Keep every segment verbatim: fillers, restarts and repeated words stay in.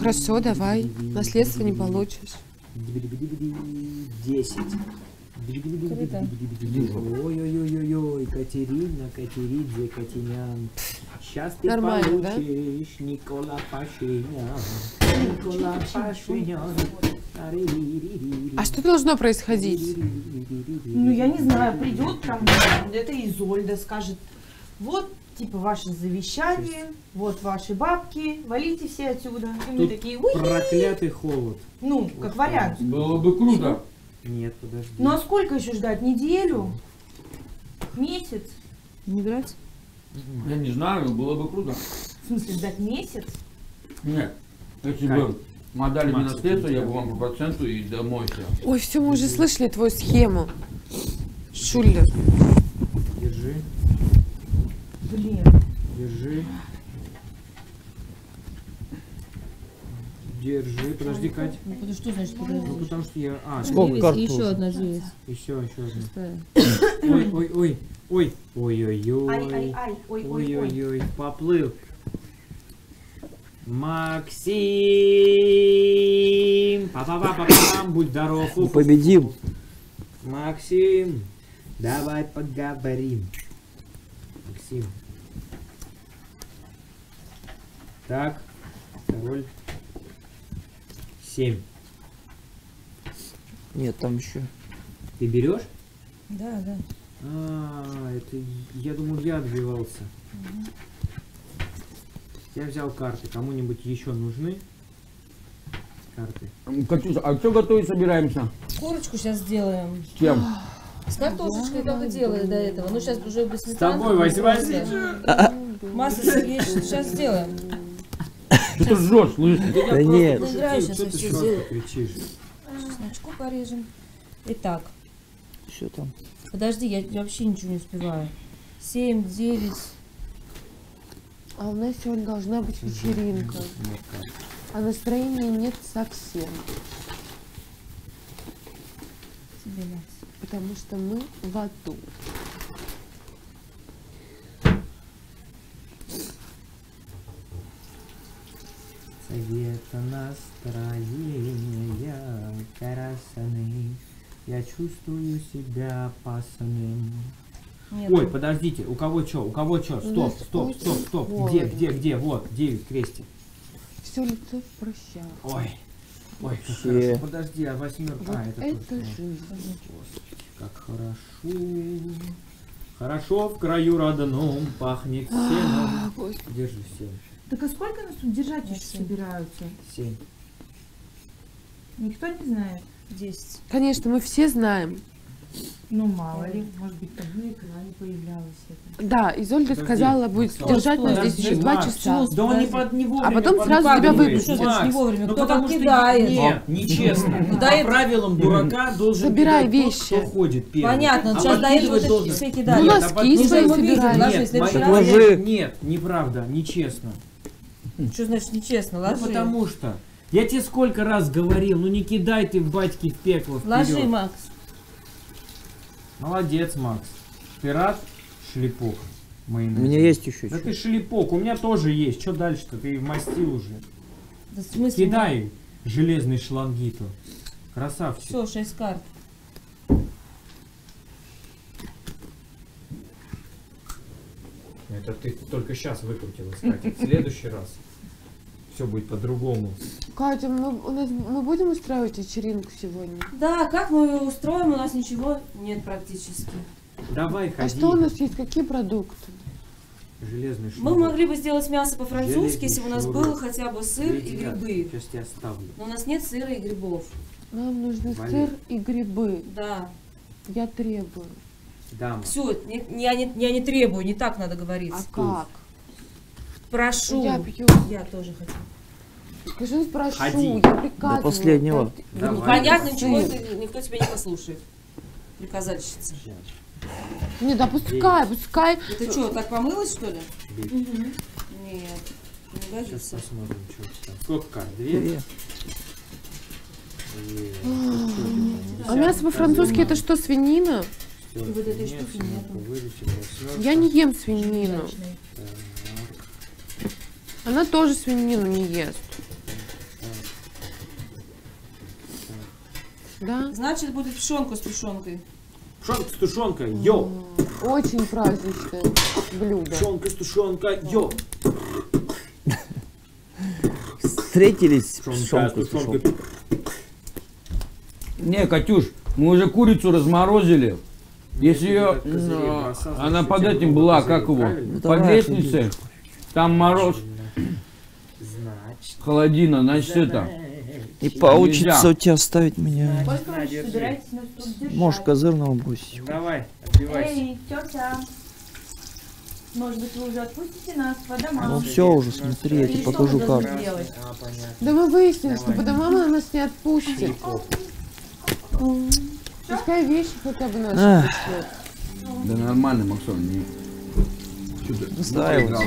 хорошо, давай. Наследство не получишь. Десять. Ой-ой-ой-ой-ой, Катерина, Катеридзе, Катинян. Сейчас ты Нормально, получишь, да? Никола Пашинян. Никола Пашинян. А что должно происходить? Ну, я не знаю, придет там, это Изольда скажет, вот, типа, ваше завещание, вот ваши бабки, валите все отсюда. И мы такие, уи. Проклятый холод. Ну, как вариант. Было бы круто. Нет, подожди. Ну, а сколько еще ждать? Неделю? Месяц? Не брать? Я не знаю, было бы круто. В смысле, ждать месяц? Нет, если Как? бы мы отдали мне Макс, наследство, ты я тебя бы вам по проценту и домой все. Ой, все, мы уже слышали твою схему. Шулер. Держи, Блин. держи. Держи, подожди, Кать. Ну, потому что значит подожди? Ну, потому что я... А, Сколько Девять, карт и еще нужно? одна девять. еще, еще одна. Шестая. Ой, ой, ой, ой, ой, ой, ой, Ай-ай-ай, ой, ой, ой, ой. ой, ой, поплыл. Максим, па-па-па-па-пам, будь здоров. Мы победим. Максим, давай поговорим. Максим. Так, король. Семь. Нет, там еще. Ты берешь? Да, да. А, это я думал, я отбивался. Я взял карты. Кому-нибудь еще нужны карты? Катюша, а что готовить собираемся? Корочку сейчас сделаем. С кем? С картошечкой только делали до этого. Ну, сейчас уже без С сметаны. тобой, Вася Васильевич. Масса Сергеевич, сейчас сделаем. Ты что жжешь, слышь? Да нет. Ну, играю, сейчас Что я ты все сразу сделаю. кричишь? Чесночку порежем. Итак, Что там? подожди, я вообще ничего не успеваю. Семь, девять. А у нас сегодня должна быть вечеринка. А настроения нет совсем. Тебе, Макс. Потому что мы в аду. Совета настроения красаны. Я чувствую себя опасным. Нет. Ой, подождите, у кого что? У кого что? У Стоп, нас стоп, очень стоп, стоп. Где, холодно. где, где? Вот, девять крестик. Все лицо в прыщах. Ой. Ой, как Вообще. хорошо. Подожди, а восьмерка. Вот А, это, это точно. жизнь. Господи, как хорошо. Хорошо в краю родном пахнет А, сеном. Господи. Держи семь. Так а сколько нас тут держать еще Восемь. собираются? Семь. Никто не знает. Десять. Конечно, мы все знаем. Ну, мало ли, может быть, там на экране появлялось это. Да, Изольда Подожди, сказала, будет Макс, держать нас подожди, здесь через два Макс, часа. Да он не, под, не вовремя А потом сразу подпадает. тебя выпустят. Макс, Что значит не вовремя? ну Кто потому как что кидает? Нет, нечестно. Ну, По да и- правилам дурака должен Собирай кидать тот, вещи. кто ходит первый. Понятно, А сейчас до этого подкидывать вот должен- эти все Ну, кидали. Нет, а носки подкидывать- свои мы видим, собирай. ложись, Нет, в следующий моя- раз. Ложи. нет, неправда, нечестно. Что значит нечестно? Ну, Ложи. потому что я тебе сколько раз говорил, ну не кидай ты в батьки в пекло вперед. Ложи, Макс. Молодец, Макс. Ты рад? Шлепок. У меня есть еще Да что. ты шлепок, у меня тоже есть. Что дальше-то? Ты вмастил уже. Да в смысле? Кидай железный шлангиту. Красавчик. Все, шесть карт. Это ты только сейчас выкрутилась, Катя. В следующий раз все будет по-другому. Катя, мы, у нас, мы будем устраивать вечеринку сегодня? Да, как мы ее устроим, у нас ничего нет практически. Давай, А ходи. что у нас есть? Какие продукты? Железный Мы шлангит. могли бы сделать мясо по-французски, Железный если бы у нас шнурок. был хотя бы сыр и Третий раз. грибы. Сейчас тебя оставлю. Но у нас нет сыра и грибов. Нам нужны Валер. сыр и грибы. Да. Я требую. Дама. Все, я не, я не требую, не так надо говорить. А как? Прошу. Я пью. Я тоже хочу. Скажи, прошу, Ходи. я приказываю. До последнего. дать Давай. грибы, Понятно, сыр. ничего, ты- никто тебя не послушает. Приказальщица. Не, да пускай, пускай. Это что, так помылась, что ли? Бей. Нет, не Сейчас годится. посмотрим, что там. Сколько карт? Две? Две. Две. А мясо по-французски это что, свинина? Всё, Вот этой нет, штуки семерка нету. вылетела, восьмерка. Я не ем свинину. Так. Она тоже свинину не ест. Да? Значит, будет пшенка с тушенкой. Пшенка с тушенкой, йоу! Очень праздничное блюдо. Пшенка с тушенкой, йоу! Встретились с Пшенка с шонкой, с тушенкой. тушенкой. Не, Катюш, мы уже курицу разморозили. Если ее, козырей бросал, она значит, под тебе этим много была, козырей, как его, правильно? под Давай, лестницей, там мороз, Значит, холодина, значит это. И получится Нельзя. у тебя оставить меня. Сколько вы собираетесь нас тут держать? Можешь козырного бросить. давай, отбивайся. Эй, тетя. Может быть, вы уже отпустите нас по домам? Ну все уже, смотри, я Или тебе что покажу мы должны карту. делать? А, понятно. Да мы выяснили, что по домам она нас не отпустит. Похуй. Пускай вещи хотя бы наши Ах. пришлют. Да нормально, Максон, не... Чё ты Настраивайся. проиграл?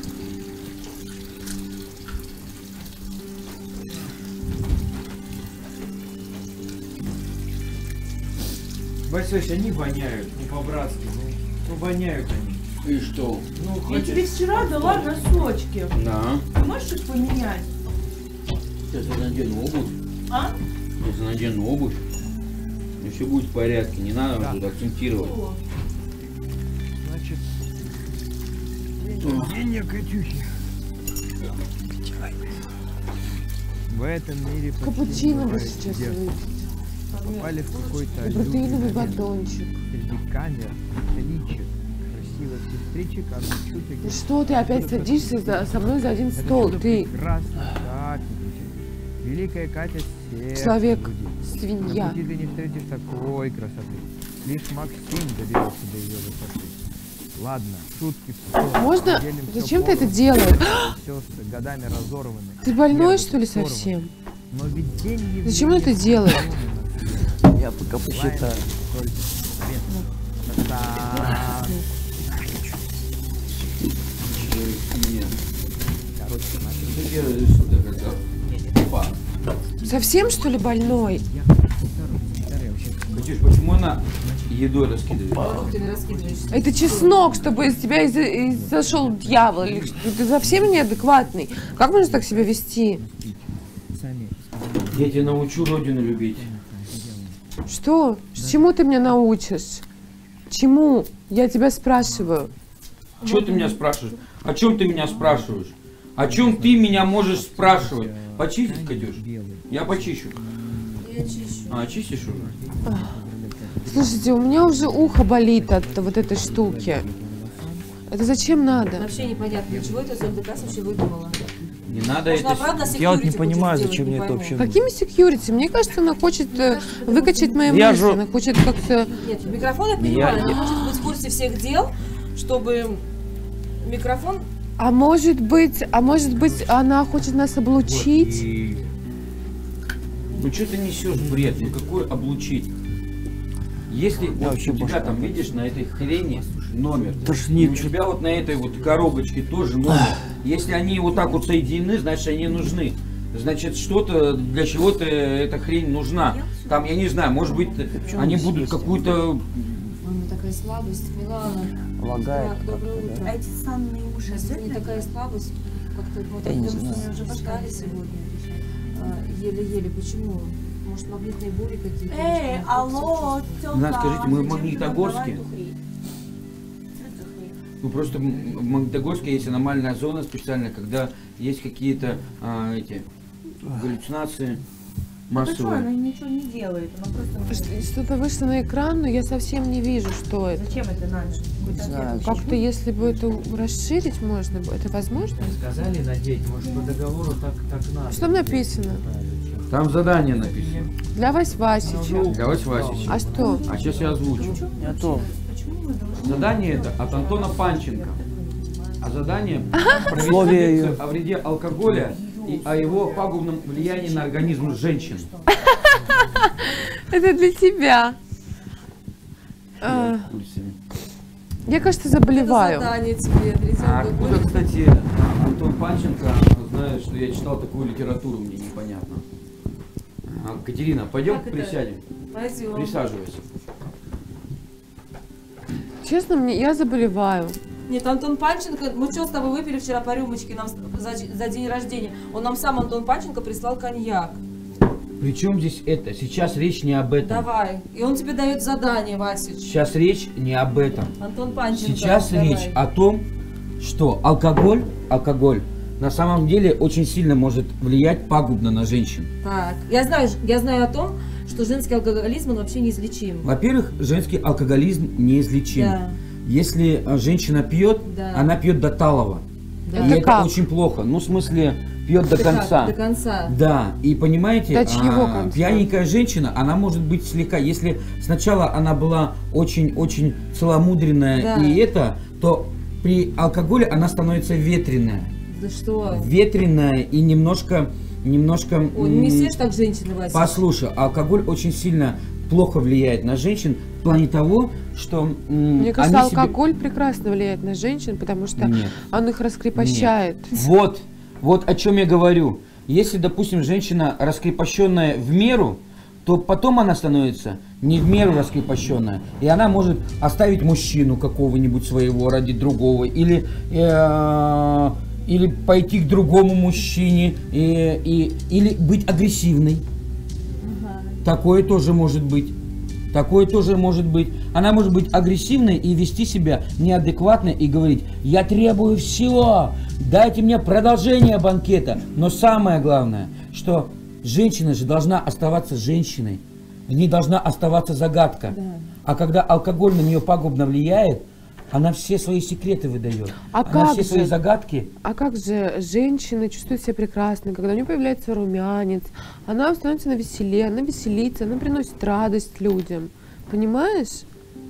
Вась, Вась, они воняют, не по-братски, ну, ну воняют они. И что? Ну, Я тебе вчера дала носочки. Да. Ты можешь их поменять? Сейчас я надену обувь. А? Сейчас я надену обувь. И все будет в порядке, не надо тут акцентировать. О, Значит, денег, Катюхи. В этом мире почти Капучино бы бывает сейчас где выпить. попали в какой-то И протеиновый батончик. среди камер, личек, красивых сестричек, одну чуть Ну что ты опять садишься за- со мной за один стол? Ты прекрасно, так, великая Катя сердце человек, будит. На свинья. пути ты не встретишь такой красоты. Лишь Максим доберется до ее высоты. Ладно, шутки в сторону. Можно? Поделим всё Зачем ты это поровну. делаешь? Сестры годами разорваны. Ты больной, Нервы что ли, порваны. совсем? Но ведь день не Зачем он это делает? Я пока посчитаю. Совсем, что ли, больной? Катюш, почему она едой раскидывает? Ты не раскидываешь. Это чеснок, чтобы из тебя из- из- зашел дьявол. Или что? Ты совсем неадекватный. Как можно так себя вести? Я тебя научу родину любить. Что? Чему ты меня научишь? Чему? Я тебя спрашиваю. Чего ты меня спрашиваешь? О чем ты меня спрашиваешь? О чем ты меня можешь спрашивать? Почистить, Катюш? Я почищу. Я чищу. А, чистишь уже? Слушайте, у меня уже ухо болит от вот этой штуки. Это зачем надо? Вообще непонятно, для чего это Зольдекас вообще выдумала. Не надо Может, это... правда, Я вот не security понимаю, будет зачем сделать, мне не это пойму. вообще нужно. Какими секьюрити? Мне кажется, она хочет э, выкачать мои Я мысли. же- Она хочет как-то... Нет, микрофон я понимаю, она хочет быть в курсе всех дел, чтобы микрофон... А может быть, а может быть, она хочет нас облучить? И- Ну что ты несешь бред? Ну какой облучить? Если вот вообще у тебя башка там, видишь, на этой хрени номер, Тошнит и у тебя вот на этой вот коробочке тоже номер. Если они вот так вот соединены, значит они нужны. Значит, что-то, для чего-то эта хрень нужна. Там, я не знаю, может быть, они будут какую-то... У меня такая слабость, Милана. Лагает. Так, доброе утро. А эти санные уши Сейчас у меня обязательно? такая слабость, как-то вот Я не потому что знаю. меня уже пускали сегодня. А, Еле-еле. Почему? Может, магнитные бури какие-то? Эй, Может, алло, тёлка. Надо скажите, мы в зачем ты Магнитогорске? нам давай эту хрень? Что это за хрень? Ну просто м- в Магнитогорске есть аномальная зона специальная, когда есть какие-то а, эти галлюцинации А ты что, она массовые. ничего не делает, она просто... Ш- Что-то вышло на экран, но я совсем не вижу, что это. Зачем это надо? Какой-то знаю. ответ. Как-то, если бы это расширить можно, бы- это возможно? Сказали надеть, может по договору так, так надо. Что написано? Там задание написано. Для Вась Васича. Для Вась Васича. А что? А сейчас я озвучу. Не то. Почему мы должны... Задание это от Антона Панченко. А задание провести Условия лекцию её. о вреде алкоголя и о его пагубном влиянии на организм женщин. Это для тебя. А, я, кажется, заболеваю. Это задание тебе, вредит А алкоголь. откуда, кстати, Антон Панченко знает, что я читал такую литературу, мне непонятно. А, Катерина, пойдем Как это? присядем? Пойдем. Присаживайся. Честно, мне я заболеваю. Нет, Антон Панченко, мы что с тобой выпили вчера по рюмочке нам с- за, за день рождения? Он нам сам, Антон Панченко, прислал коньяк. Причем здесь это? Сейчас речь не об этом. Давай. И он тебе дает задание, Васич. Сейчас речь не об этом. Антон Панченко. Сейчас давай. речь о том, что алкоголь, алкоголь на самом деле очень сильно может влиять пагубно на женщин. Так, я знаю, я знаю о том, что женский алкоголизм, он вообще неизлечим. Во-первых, женский алкоголизм неизлечим. Да. Если э, женщина пьет, Да. она пьет до талого. Да. И Это это как? очень плохо. Ну, в смысле, пьет до Ты как? конца. До конца. Да, и понимаете, До чьего а, конца? пьяненькая женщина, она может быть слегка, если сначала она была очень-очень целомудренная Да. и это, то при алкоголе она становится ветреная. Да что? Ветреная и немножко, немножко... Ой, не м, все ж так женщины, Вася. Послушай, алкоголь очень сильно плохо влияет на женщин в плане того, что м, Мне кажется, они себе- алкоголь прекрасно влияет на женщин, потому что Нет. он их раскрепощает. Вот, вот о чем я говорю. Если, допустим, женщина раскрепощенная в меру, то потом она становится не в меру раскрепощенная, и она может оставить мужчину какого-нибудь своего ради другого, или, э, или пойти к другому мужчине, и, и, или быть агрессивной. Такое тоже может быть. Такое тоже может быть. Она может быть агрессивной и вести себя неадекватно и говорить: я требую всего, дайте мне продолжение банкета. Но самое главное, что женщина же должна оставаться женщиной. В ней должна оставаться загадка. Да. А когда алкоголь на нее пагубно влияет, она все свои секреты выдает. А она как все же? свои загадки. А как же женщина чувствует себя прекрасно, когда у нее появляется румянец, она становится на веселее, она веселится, она приносит радость людям. Понимаешь?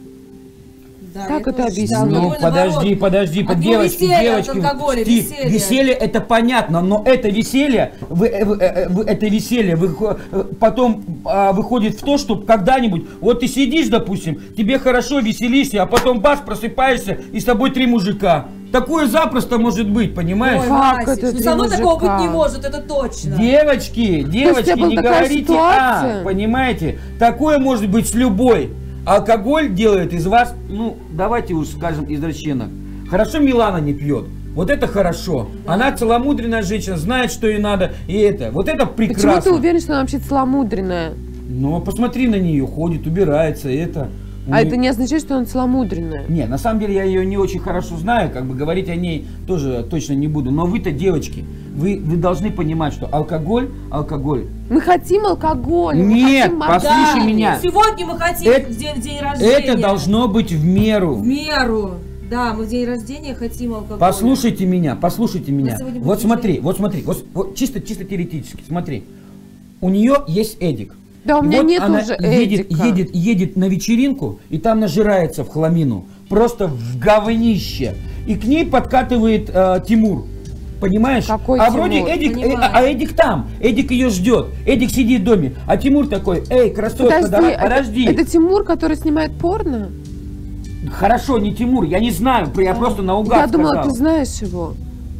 Да, Как я это тоже объяснить? считаю. Ну, Алкоголь, подожди, наоборот, подожди, от под него девочки, веселье, от девочки, алкоголя, Стив, веселье. веселье это понятно, но это веселье, вы, э, вы, э, вы- это веселье выхо- э, потом а, выходит в то, что когда-нибудь, вот ты сидишь, допустим, тебе хорошо, веселишься, а потом бац, просыпаешься, и с тобой три мужика. Такое запросто может быть, понимаешь? Ой, Как Васич, это ну три со мной такого мужика? быть не может, это точно. Девочки, девочки, была не такая говорите ситуация? «а», понимаете? Такое может быть с любой. Алкоголь делает из вас, ну, давайте уж скажем, извращенок. Хорошо Милана не пьет. Вот это хорошо. Она целомудренная женщина, знает, что ей надо, и это. Вот это прекрасно. Почему ты уверен, что она вообще целомудренная? Ну, посмотри на нее, ходит, убирается, и это. У А нее- это не означает, что она целомудренная. Не, на самом деле я ее не очень хорошо знаю, как бы говорить о ней тоже точно не буду. Но вы-то, девочки, вы, вы должны понимать, что алкоголь, алкоголь. Мы хотим алкоголь. мы Нет, хотим послушай мороженое. Да, меня. сегодня мы хотим Это- в день, в день рождения. Это должно быть в меру. В меру. Да, мы в день рождения хотим алкоголь. Послушайте меня, послушайте меня. сегодня будем Вот смотри, жить. вот смотри, вот, вот чисто, чисто теоретически, смотри. У нее есть Эдик. Да, у И меня вот нет она уже едет, Эдика. едет, едет на вечеринку, и там нажирается в хламину. Просто в говнище. И к ней подкатывает э, Тимур. Понимаешь? Какой а Тимур? вроде Эдик, э, Понимаю. а Эдик там. Эдик ее ждет. Эдик сидит в доме. А Тимур такой: эй, красотка, Подожди, давай, это- подожди. Это, Тимур, который снимает порно? Хорошо, не Тимур, я не знаю, я просто наугад Я думала, сказал. ты знаешь его.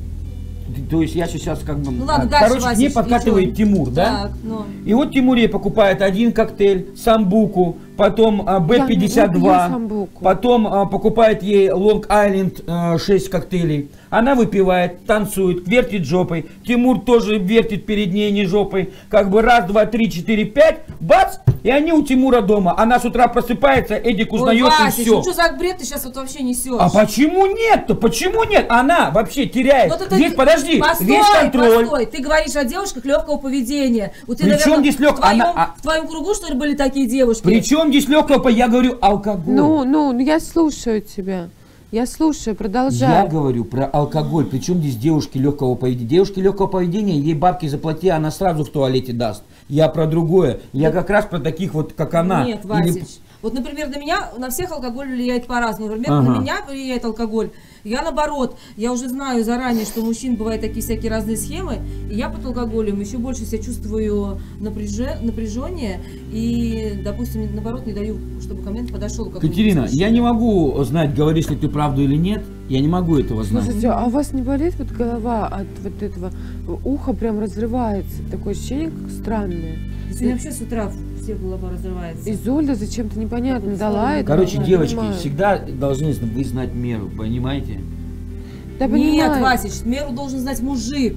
То есть я сейчас как бы... Ну ладно, а, дальше, короче, к ней Васич, подкатывает и чё? Тимур, да? Так, ну. И вот Тимур ей покупает один коктейль, самбуку, потом а, бэ пятьдесят Я не два, люблю самбуку. потом а, покупает ей Long Island а, шесть коктейлей. Она выпивает, танцует, вертит жопой. Тимур тоже вертит перед ней не жопой. Как бы раз, два, три, четыре, пять, бац, и они у Тимура дома. Она с утра просыпается, Эдик Ой, узнает, и Васич, все. ну что за бред ты сейчас вот вообще несешь? А почему нет-то? Почему нет? Она вообще теряет Вот это- весь, подожди, постой, весь контроль. Постой, ты говоришь о девушках легкого поведения. Вот ты, При наверное, чем здесь лёг- в твоем, она- а- в твоем кругу, что ли, были такие девушки? Причем здесь легкого, я говорю, алкоголь. Ну, ну, ну, я слушаю тебя. Я слушаю, продолжай. Я говорю про алкоголь. Причем здесь девушки легкого поведения. Девушки легкого поведения, ей бабки заплати, она сразу в туалете даст. Я про другое. Я как раз про таких вот, как она. Нет, Или- Васич. Вот, например, на меня, на всех алкоголь влияет по-разному. Например, Ага. на меня влияет алкоголь. Я наоборот, я уже знаю заранее, что у мужчин бывают такие всякие разные схемы, и я под алкоголем еще больше себя чувствую напряже, напряжение, и, допустим, наоборот, не даю, чтобы ко мне подошел какой-нибудь Катерина, мужчина. я не могу знать, говоришь ли ты правду или нет. Я не могу этого знать. Слушайте, а у вас не болит вот голова от вот этого? Ухо прям разрывается. Такое ощущение как странное. Сегодня вообще с утра все голова разрывается. Изольда зачем-то непонятно дала это. Короче, я девочки, понимаю. всегда должны вы знать меру, понимаете? Да Нет, понимаю. Васич, меру должен знать мужик.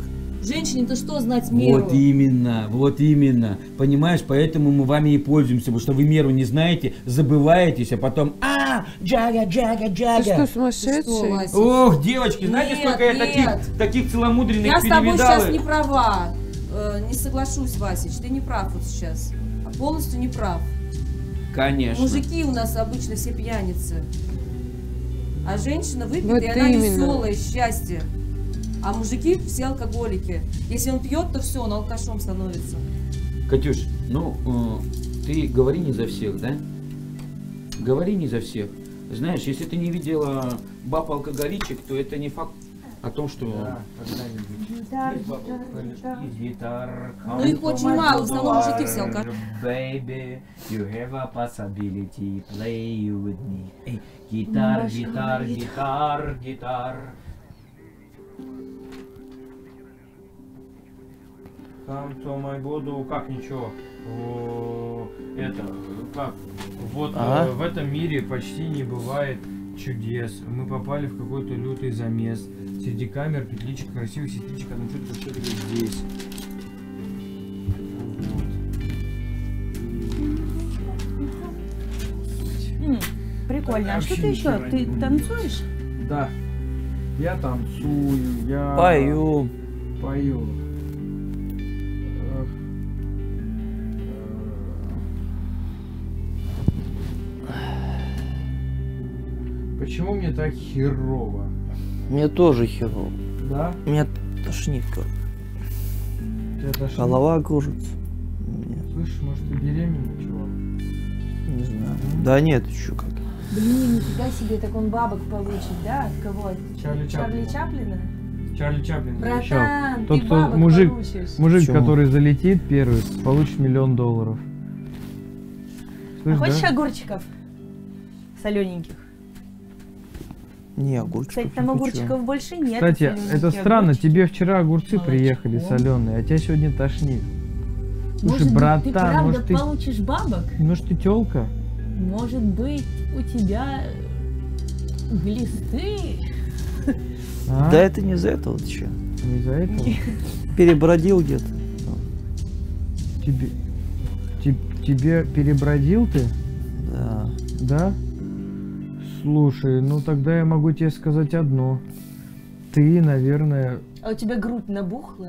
Женщине-то что знать меру? Вот именно, вот именно. Понимаешь, поэтому мы вами и пользуемся, потому что вы меру не знаете, забываетесь, а потом а, джага, джага, джага. Ты что, Ты что, сумасшедший? Вася? Ох, девочки, знаете, Нет, сколько я нет. таких, таких целомудренных Я с тобой перевидал? сейчас не права. Э, не соглашусь, Васич, ты не прав вот сейчас. Полностью не прав. Конечно. Мужики у нас обычно все пьяницы. А женщина выпьет, Вот и она именно. веселая, счастье. А мужики все алкоголики. Если он пьет, то все, он алкашом становится. Катюш, ну, э, ты говори не за всех, да? Говори не за всех. Знаешь, если ты не видела баб-алкоголичек, то это не факт о том, что... Да, когда-нибудь. Ну, их очень мало, в основном мужики все алкаши. Baby, you have a possibility, play you with me. Эй, гитар, гитар, гитар, гитар. Come to my буду, как ничего. О, это, как? Вот Ага. э, в этом мире почти не бывает чудес. Мы попали в какой-то лютый замес. Среди камер, петличек, красивых сестричек, одна тетка все-таки здесь. М, Прикольно. А что ты еще? Ты танцуешь? Да. Я танцую, я Пою. пою. Эх. Э. Почему мне так херово? Мне тоже херово. Да? Меня тошнит, как. Тебя тошнит? Голова кружится. Нет, Слышишь, может ты беременна, чувак? не знаю. Да нет, еще как. Блин, нифига себе, так он бабок получит, да? От кого? От Чарли Чарли Чаплина. Чаплина? Чарли Чаплин завещал. Братан, Тот, ты кто бабок мужик- получишь. Мужик, Почему? который залетит первый, получит миллион долларов. А Слышь, хочешь да? огурчиков? Солененьких. Не, огурчиков. Кстати, там не хочу. огурчиков больше нет. Кстати, солененькие это странно, огурчики. тебе вчера огурцы Молочко. приехали соленые, а тебя сегодня тошнит. Слушай, Может быть, братан, ты правда может ты, получишь бабок? может ты тёлка? Может быть, у тебя глисты? А? Да это не из-за этого, ты че? Не из-за этого? Перебродил где-то. Тебе, те- тебе перебродил ты, Да. да? Слушай, ну тогда я могу тебе сказать одно. Ты, наверное, А у тебя грудь набухла?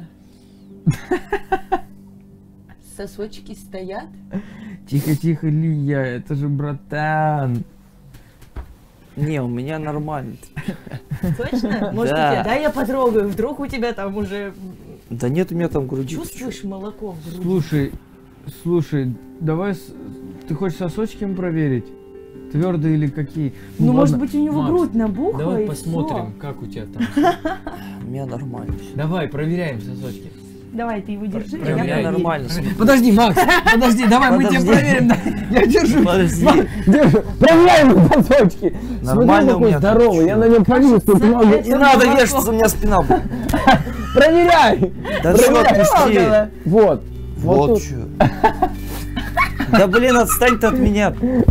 Сосочки стоят? тихо-тихо, Лия, это же братан. Не, у меня нормально. Точно? Может, у Да. тебя? Да, я потрогаю. Вдруг у тебя там уже Да нет, у меня там груди. чувствуешь молоко в груди? Слушай, слушай, давай, с- ты хочешь сосочки им проверить? Твердые или какие? Ну, может ладно. быть, у него Макс, грудь набухла Давай и посмотрим, всё. как у тебя там. У меня нормально всё. Давай, проверяем сосочки. Давай, ты его держи, а я У меня Проверяй. проверю. нормально. Подожди, Макс, подожди, давай мы тебя Подожди. проверим. да. Я держу. Подожди. Макс, держу. Проверяем сосочки. Нормально у меня. здоровый, я на нем повис тут Кажется, много. это Не надо молоко. вешаться, у меня спина будет. Проверяй. Да что, отпусти. Вот. Вот тут. что. Да блин, отстань ты от меня.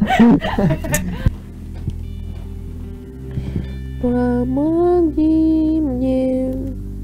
Помоги мне.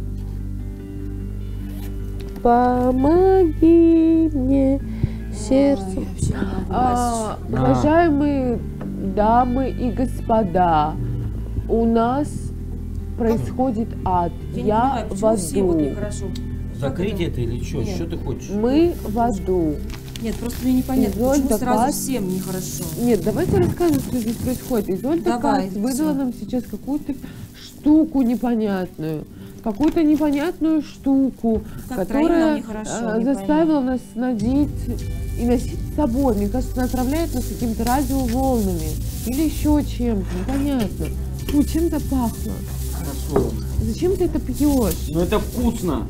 Помоги мне сердцем. А, уважаемые дамы и господа, у нас происходит ад. Я, не Я понимаю, в почему все вот аду. нехорошо. Закрыть это или что? Нет. Что ты хочешь? Мы в аду. Нет, просто мне непонятно, Изольда почему сразу Кац. всем нехорошо. Нет, давайте расскажем, что здесь происходит. Изольда Давай, Кац выдала всё. нам сейчас какую-то штуку непонятную. Какую-то непонятную штуку, Как троим нам которая нехорошо, э, не заставила нас надеть и носить с собой. Мне кажется, она отравляет нас какими-то радиоволнами. Или еще чем-то, непонятно. Фу, чем-то пахло. Хорошо. Зачем ты это пьешь? Ну это вкусно.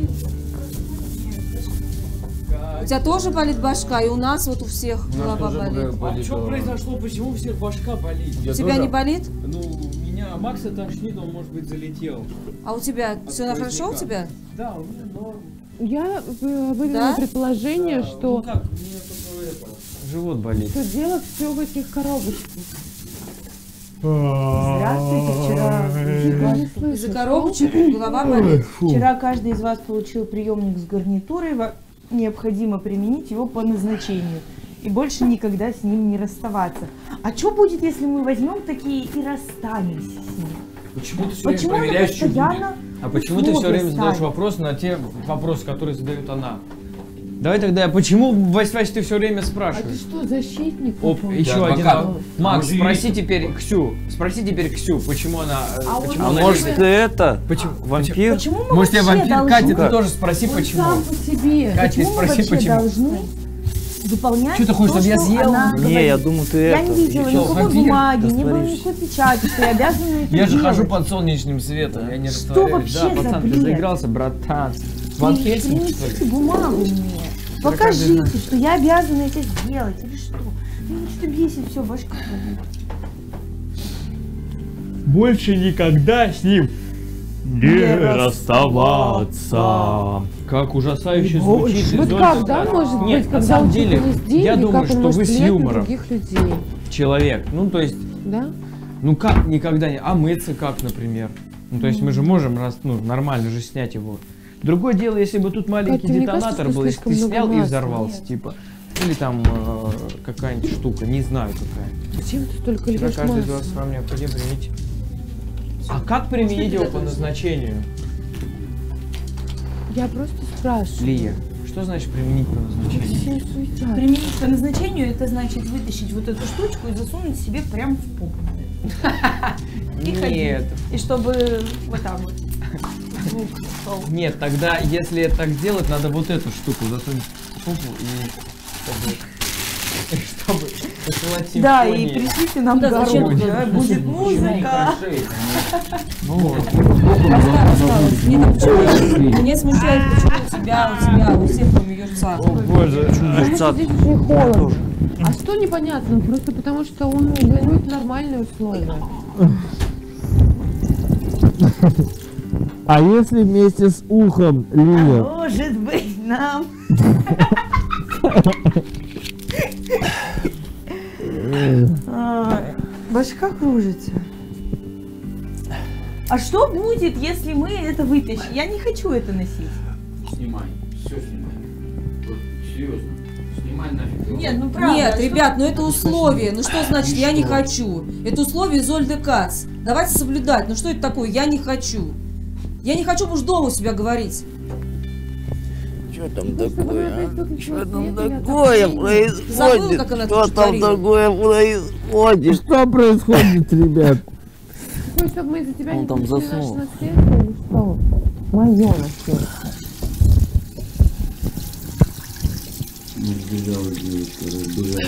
У тебя тоже болит башка, и у нас вот у всех У нас голова тоже болит. болит А что голова. произошло? Почему у всех башка болит? У тебя не болит? Ну, у меня Макса тошнит, он, может быть, залетел. А у тебя все сквозняка. хорошо у тебя? Да, у меня норм. Я э, выдвинула Да? предположение, Да, что, Ну как, мне только это... Живот болит. что дело все в этих коробочках. Здравствуйте, вчера, Из-за коробочек голова болит. вчера каждый из вас получил приемник с гарнитурой, Во- необходимо применить его по назначению и больше никогда с ним не расставаться. А что будет, если мы возьмем такие и расстанемся с ним? Почему ты все Почему время она проверяешь, что будет? постоянно А почему ты все условия время задаешь ставит? вопросы на те вопросы, которые задает она? Давай тогда, почему, Вась, Вась, ты все время А ты спрашиваешь? что, защитник? Оп, какой-то? еще Да, один адвокат. вопрос. Макс, Мы же спроси юристы. теперь Ксю. Спроси теперь Ксю, почему она... э, А он почему А она может не- ты это? Почему? Вампир? Почему мы Может, я вообще вампир? должны, Катя, ты Как? тоже спроси, Он почему. сам по себе. Катя, почему мы спроси, вообще почему. должны выполнять Что ты хочешь, то, чтобы я что съел? она Не, говорит? я думаю, ты Я это. не видела Что, никакой вампир? бумаги, не было Растворишься. никакой печати, что я обязана это Я же делать. хожу под солнечным светом, я не Что растворяюсь. вообще Да, за пацан, ты бред? заигрался, братан. Ван Хельсинг, что Принесите ли? бумагу мне. Покажите, что я обязана это сделать. Или что? Меня что-то бесит, все, башка болит. Больше никогда с ним Не расставаться. Как ужасающе звучит. Вот Изольда. как, да, может Нет, быть, на когда самом у тебя деле, есть деньги, я думаю, как что он может вы с влиять на юмором. других людей, Человек, ну то есть, да? ну как никогда не... А мыться как, например? Ну то есть мы же можем раз, ну, нормально же снять его. Другое дело, если бы тут маленький Катя, мне детонатор кажется, что был, если ты слишком снял много и масла. взорвался, Нет. типа. Или там э, какая-нибудь штука, не знаю какая. Зачем ты столько Тогда льешь каждый из масла? вас вам необходимо применить. А как применить его по назначению? Я просто спрашиваю. Лия, что значит применить по назначению? Все суетятся. Применить по назначению, это значит вытащить вот эту штучку и засунуть себе прямо в попу. И ходить. Нет, И чтобы вот так вот. звук шел. нет, тогда если так сделать, надо вот эту штуку засунуть в попу и чтобы, чтобы посылать Да, и симфонии. пришлите нам Да, зачем дорогу, туда да, будет музыка. Вот. Осталось. Не, ну почему? Меня смущает, почему у тебя, у тебя, у всех кроме Юрца. О боже. Потому что здесь очень холодно. А что непонятно? Просто потому что он для него это нормальные условия. А если вместе с ухом, Лия? Может быть, нам. Ай, Башка кружится. А что будет, если мы это вытащим? Я не хочу это носить. Снимай, все снимай. Вот, серьезно. Снимай нафиг. Нет, ну правда. Нет, а что- ребят, ну это условие. Ну что значит я не хочу? Это условие Изольды Кац. Давайте соблюдать. Ну что это такое? Я не хочу. Я не хочу, уж дома у себя говорить. Что там Просто такое, когда а? происходит Что свет, там я такое так происходит? Забыл, как она Что тут там говорила? такое происходит? Что происходит, ребят? Хочешь, чтобы мы из-за тебя Он не там получили заснул. наше наследство или что? Мое наследство. Не сбежала девочка, разбежала.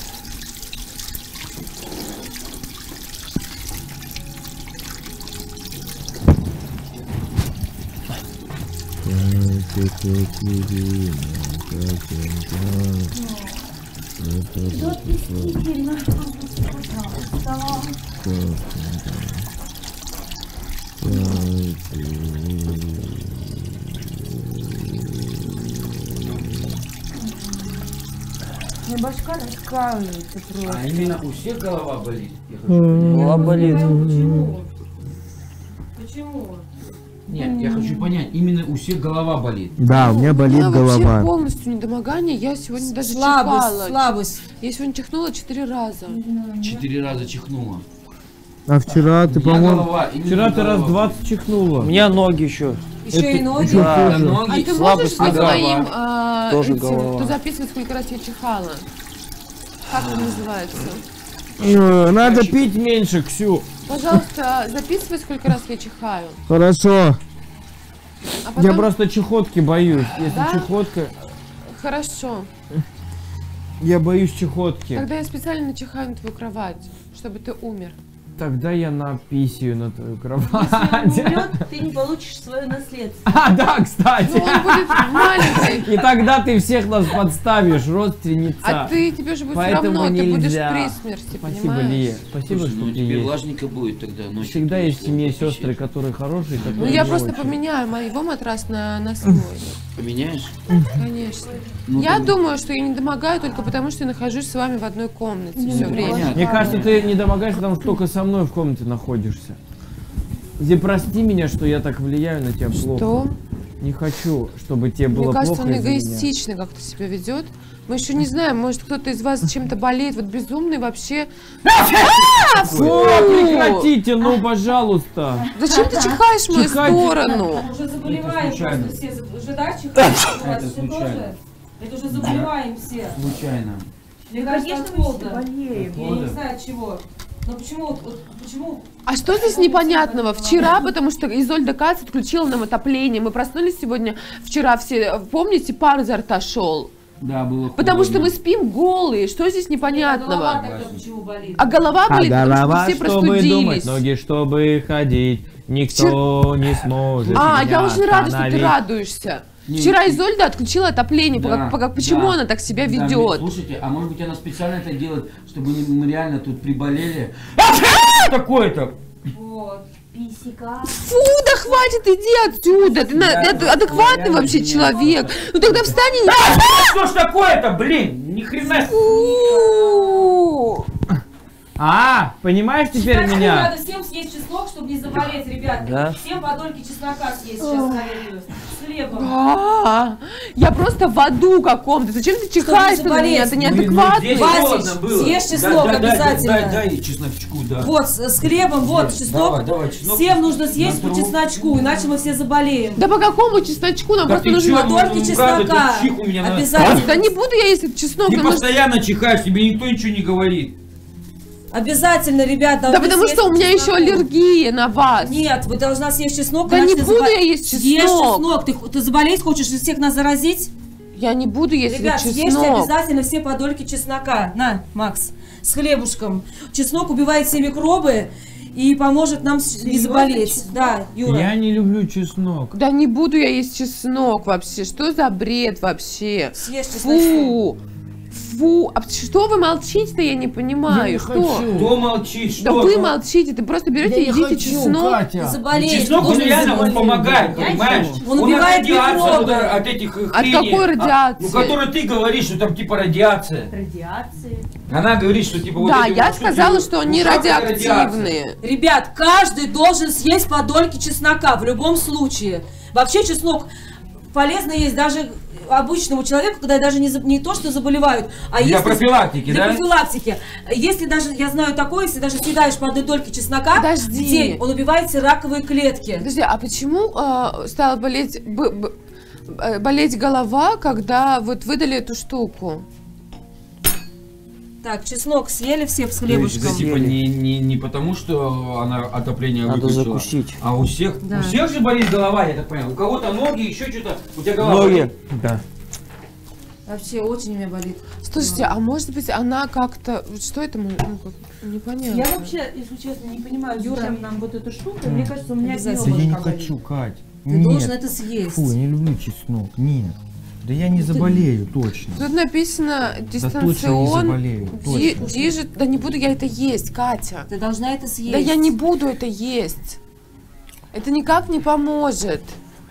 Действительно, пожалуйста. Мне башка раскалывается просто. А именно у всех голова болит? Я хочу понять. Голова болит. Почему? Почему? Нет, я хочу понять, именно у всех голова болит. Да, у меня болит У меня вообще голова. полностью недомогание. Я сегодня даже Слабость, чихала. слабость. Я сегодня чихнула четыре раза. Четыре раза чихнула. А вчера ты, У меня по-моему... голова, именно Вчера ты раз голова двадцать чихнула. У меня ноги еще. Еще и ноги. еще Да. хуже. ноги, А ты можешь слабость по нога. своим а, Тоже этим, голова. кто записывает, сколько раз я чихала? Как это называется? Э, Надо пить меньше, Ксю. Пожалуйста, записывай, сколько раз я чихаю. Хорошо. А Я потом... просто чехотки боюсь. Если Да? чехотка... Хорошо. Я боюсь чехотки. Тогда я специально чихаю на твою кровать, чтобы ты умер. Тогда я написью на твою Если кровать. он умрет, ты не получишь свое наследство. А, да, кстати. Но он будет маленький. И тогда ты всех нас подставишь, родственница. А ты, тебе же будет все Поэтому равно, ты будешь нельзя. при смерти, Спасибо, понимаешь? Лия. Спасибо, Слушай, что ну ты тебе есть. влажненько будет тогда ночью. Всегда ты есть в что, семье вообще? сестры, которые хорошие, Ну которые я не просто очень. поменяю моего матрас на, на свой. Поменяешь? Конечно. Ну, Я ты- думаю, что я не домогаю только потому, что я нахожусь с вами в одной комнате все время. понятно. Мне кажется, ты не домогаешься, потому что только со мной в комнате находишься. Зи, прости меня, что я так влияю на тебя плохо. Что? Не хочу, чтобы тебе было Мне кажется, плохо он из-за меня. эгоистично как-то себя ведет. Мы еще не знаем, может кто-то из вас чем-то болеет, вот безумный вообще. А, фу! О, прекратите, ну, пожалуйста. Зачем ты чихаешь в мою Чихайте. сторону? Уже заболеваем случайно. просто все. Уже да, чихаем? У вас Это все случайно. тоже? Это уже заболеваем все. Случайно. Мне кажется, от холода. болеем. Я не знаю от чего. Но почему, вот, вот почему? А что здесь непонятного? Вчера, потому что Изольда Кац отключила нам отопление. Мы проснулись сегодня, вчера все, помните, пар изо рта шел. Да, было Потому что холодно. мы спим голые. Что здесь Голова непонятного? тогда почему болит? А голова А болит, потому что голова, все чтобы думать, простудились. ноги, чтобы ходить, никто не сможет А, меня я очень рада, что ты остановить. радуешься. Не, Вчера не- Изольда отключила отопление. Да, Пока- пока- почему да. она так себя Да, ведет? слушайте, а может быть она специально это делает, чтобы не- мы реально тут приболели? Что такое-то? Вот. Писика. Фу, да хватит, иди отсюда. Ты, на- Я- ты адекватный я вообще извиняюсь. человек. Ну тогда встань и... Что ж такое-то, блин? Ни хрена. Фу. А, понимаешь теперь Кстати, меня? надо всем съесть чеснок, чтобы не заболеть, ребят. Да? Всем по дольке чеснока съесть, сейчас советую. С хлебом. А, я просто в аду каком-то. Зачем ты чихаешь на меня? заболеть. Ты Ну, ну, неадекватный. здесь Васич, холодно было. съешь Да, чеснок да, да, обязательно. Дай, дай, дай чесночку, да. Вот, с, с хлебом, вот, Здесь. чеснок. Давай, давай, чеснок. Всем нужно съесть На по труп. чесночку, иначе мы все заболеем. Да по какому чесночку? Нам Да просто ты нужно... чё? По дольке ну, чеснока. правда, ты чих у меня на- Обязательно. Да не буду я есть этот чеснок. Ты нам нужно- постоянно чихаешь, тебе никто ничего не говорит. Обязательно, ребят, Да должны потому съесть что у по меня еще чесноку. аллергия на вас. Нет, вы должна съесть чеснок. Да иначе не ты буду забо- я есть Съешь чеснок. чеснок. Ты, ты заболеть хочешь и всех нас заразить? Я не буду есть Ребят, этот съешьте чеснок. обязательно все по дольке чеснока. На, Макс, с хлебушком. Чеснок убивает все микробы и поможет нам с- не заболеть. Да, Юра. Я не люблю чеснок. Да не буду я есть чеснок вообще. Что за бред вообще? Съешь чесночку. Фу. Фу. А что вы молчите-то, я не понимаю. Я не что? хочу. Кто молчит? Что? Да вы Ну, молчите, ты просто берете и Я не едите хочу, чеснок. Катя. Ты заболеешь. Чеснок, ты он должен реально он заболеть. помогает, Я понимаешь? не- Он убивает радиация микробы. вот от этих э, От хреней, какой а, радиации? ну, которую ты говоришь, что там типа радиация. Радиации. Она говорит, что типа вот Да, эти я вот штуки сказала, в что они ушах это радиоактивные. Ребят, каждый должен съесть по дольке чеснока в любом случае. Вообще чеснок полезно есть даже обычному человеку, когда даже не, за- не то, что заболевают, а Для если- профилактики, для да? профилактики. Если даже, я знаю такое, если даже съедаешь по одной дольке чеснока Подожди. в день, он убивает все раковые клетки. Подожди, а почему э, стала болеть, б- б- э, болеть голова, когда вот выдали эту штуку? Так, чеснок съели все с То есть, хлебушком. типа не, не, не потому, что она отопление Надо выключила, закусить. а у всех, Да. у всех же болит голова, я так понял. У кого-то ноги, еще что-то, у тебя голова Ноги. болит. Да. Вообще очень у меня болит. Слушайте, а может быть она как-то... вот Что это? мы- ну, как- Непонятно. Я вообще, если честно, не понимаю, Юра. зачем нам вот эта штука. Мне кажется, у меня от Обязательно. неё Я не башка болит. хочу, Кать. Ты Нет. должен это съесть. Фу, я не люблю чеснок. Нет. Да я не заболею, точно. Тут написано Да точно не дистанцион, заболею. ди- Точно. дижит... Да не буду я это есть, Катя. Ты должна это съесть. Да я не буду это есть. Это никак не поможет.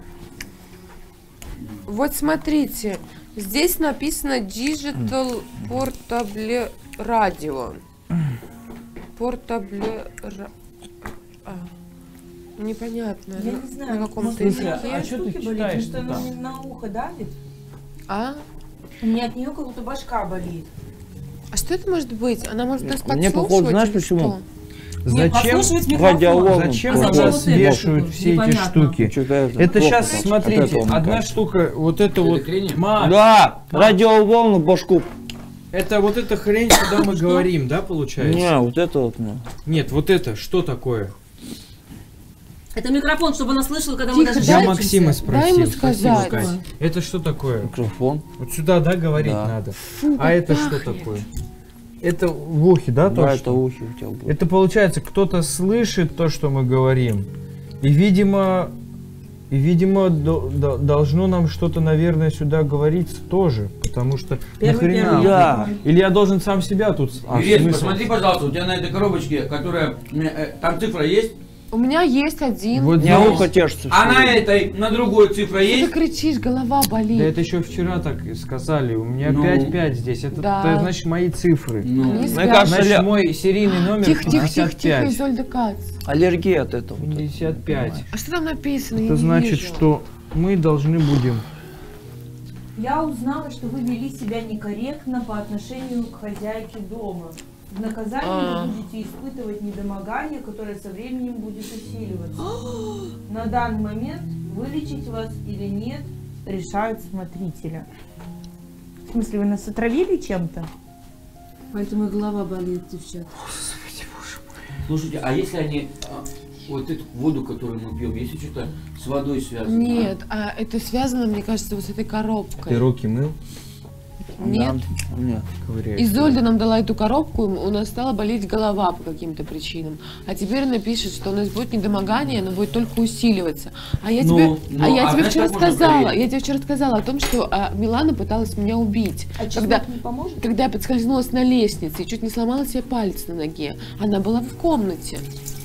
Вот смотрите, здесь написано Digital Portable Radio. Portable... ра- а, непонятно. Я на- не знаю, на каком-то может, Слушай, языке. а чё ты штуки болит, читаешь что она там? мне на ухо давит. А? У меня от нее как будто башка болит. А что это может быть? Она может нас Мне, подслушивать походу, знаешь, или почему? что? Нет, Зачем, подслушивать микрофон. радиоволны. зачем А у зачем нас вот это? вешают все эти Непонятно. штуки? Что-то это Это плохо сейчас, от смотрите, этого, мне одна кажется. штука, вот это вот... хрени? Ма, Да, радиоволну башку. это вот эта хрень, куда мы говорим, да, получается? Не, вот это вот. ну. Нет, вот это, что такое? Это микрофон, чтобы она слышала, когда мы Тихо, даже Я Дай- шепчемся. Максима спросил. дай ему Спасибо, сказать. Кать. Это что такое? Микрофон. Вот сюда, да, говорить Да. надо? Фу, А как это что пахнет. такое? Это в ухе, да, Да, точно? это ухи у тебя будет. Это получается, кто-то слышит то, что мы говорим. И, видимо, и, видимо, до- до- должно нам что-то, наверное, сюда говорить тоже. Потому что Первый, нахрена? первый. Да. Или я должен сам себя тут... А, Привет, смысл? посмотри, пожалуйста, у тебя на этой коробочке, которая, э, там цифра есть? У меня есть один. Вот У меня здесь. ухо чешется. А на всё. этой, на другой цифра Что ты есть? кричишь, голова болит. Да это еще вчера так и сказали. У меня Ну. пять пять здесь. Это, Да. это значит мои цифры. Не Ну, Мне спят. кажется, Значит, ля- мой серийный номер Тихо, тихо, тихо, пятьдесят тихо, пять. Изольда Кац. аллергия от этого. пятьдесят пять. А что там написано? Я Это не значит, вижу. что мы должны будем. Я узнала, что вы вели себя некорректно по отношению к хозяйке дома. В наказание А. вы будете испытывать недомогание, которое со временем будет усиливаться. На данный момент вылечить вас или нет, решают смотрителя. В смысле, вы нас отравили чем-то? Поэтому и голова болит, девчат. слушайте, а если они а, вот эту воду, которую мы пьем, если что-то с водой связано? Нет, а это связано, мне кажется, вот с этой коробкой. Ты руки мыл? Нет. Да. Нет. Ковыряй. Изольда нам дала эту коробку, и у нас стала болеть голова по каким-то причинам. А теперь она пишет, что у нас будет недомогание, оно будет только усиливаться. А я Ну, тебе, ну, а я а тебе знаешь, вчера как можно сказала, проверить? я тебе вчера сказала о том, что а, Милана пыталась меня убить. А когда, чеснок не поможет? когда я подскользнулась на лестнице и чуть не сломала себе палец на ноге. Она была в комнате.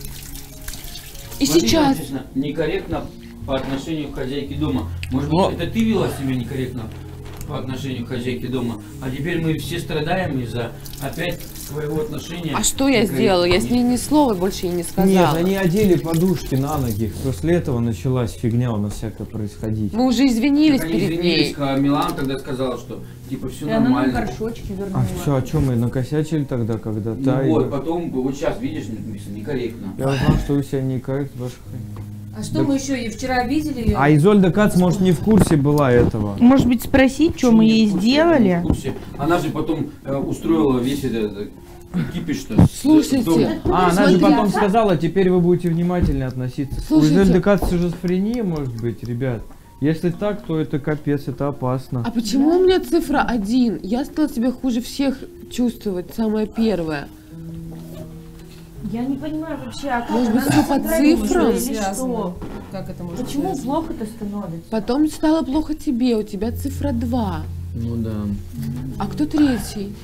И Смотри, сейчас... написано, некорректно по отношению к хозяйке дома. Может быть, Но- это ты вела себя некорректно по отношению к хозяйке дома, а теперь мы все страдаем из-за опять своего отношения. А что я сделала? Я с ней ни слова больше ей не сказала. Нет, они одели подушки на ноги. После этого началась фигня у нас всякая происходить. Мы уже извинились Так они перед извинились, ней. а Милан тогда сказала, что типа все И она нам нормально. горшочки А вернула. все, о чем мы накосячили тогда, когда Ну та и- вот, потом, вот сейчас, видишь, написано некорректно. Я узнал, что вы себя не корректно ваша хрень. А что мы еще и вчера обидели ее? А Изольда Кац, может, не в курсе была этого. Может быть, спросить, что мы Не ей в курсе, сделали? не в курсе. Она же потом э, устроила весь этот э, кипиш-то. с- Слушайте, с домом. А, она же Смотри, потом сказала, теперь вы будете внимательнее относиться. Слушайте. У Изольды Кац шизофрения, может быть, ребят. Если так, то это капец, это опасно. А почему у меня цифра один? Я стала себя хуже всех чувствовать, самое первое. Я не понимаю вообще, а как Может быть, она всё нас по отравила, цифрам? или Связано. что? Как это может Почему связано? плохо-то становится? Потом стало плохо тебе, у тебя цифра два. Ну да. А кто третий?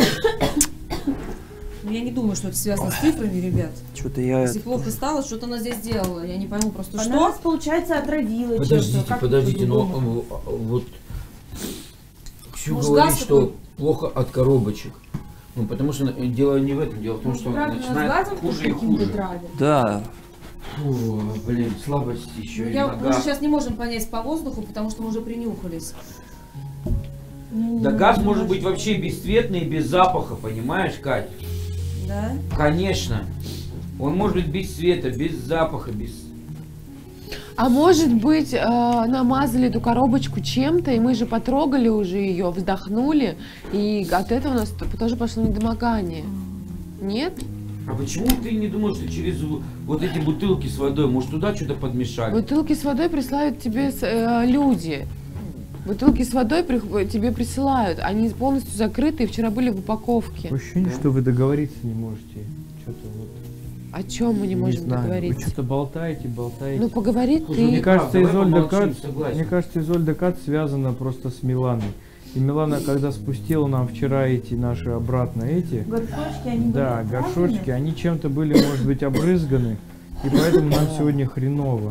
Ну, я не думаю, что это связано с цифрами, ребят. Что-то я... Если плохо стало, что-то она здесь сделала. Я не пойму просто, Она что. нас, получается, отравила Подождите, чем-то. Как подождите, это но по-другому? э, вот Ксю Может, говорит, газ что такой? плохо от коробочек. Ну, потому что э, дело не в этом, дело в том, что Правда, нас начинает газом хуже и каким-то хуже. травят? Да. Фу, блин, слабость еще Ну, и я, нога. мы же сейчас не можем понять по воздуху, потому что мы уже принюхались. Ну, Да не газ знаю, может быть вообще бесцветный и без запаха, понимаешь, Кать? Да? Конечно. Он может быть без цвета, без запаха, без... А может быть, э, намазали эту коробочку чем-то, и мы же потрогали уже ее, вздохнули, и от этого у нас т- тоже пошло недомогание. Нет? А почему ты не думаешь, что через в- вот эти бутылки с водой, может туда что-то подмешали? Бутылки с водой присылают тебе с- э, люди. Бутылки с водой при- тебе присылают. Они полностью закрыты и вчера были в упаковке. Ощущение, что вы договориться не можете. Что-то вот. О чем мы не можем знаю. Вы договориться? что-то болтаете, болтаете. Ну поговори Слушай, ты. Мне кажется, давай Изольда помолчим, Кац, согласен. мне кажется, Изольда Кац связана просто с Миланой. И Милана, когда спустила нам вчера эти наши обратно эти, Горшочки, они да, были горшочки, отравлены? они чем-то были, может быть, обрызганы, и поэтому нам сегодня хреново.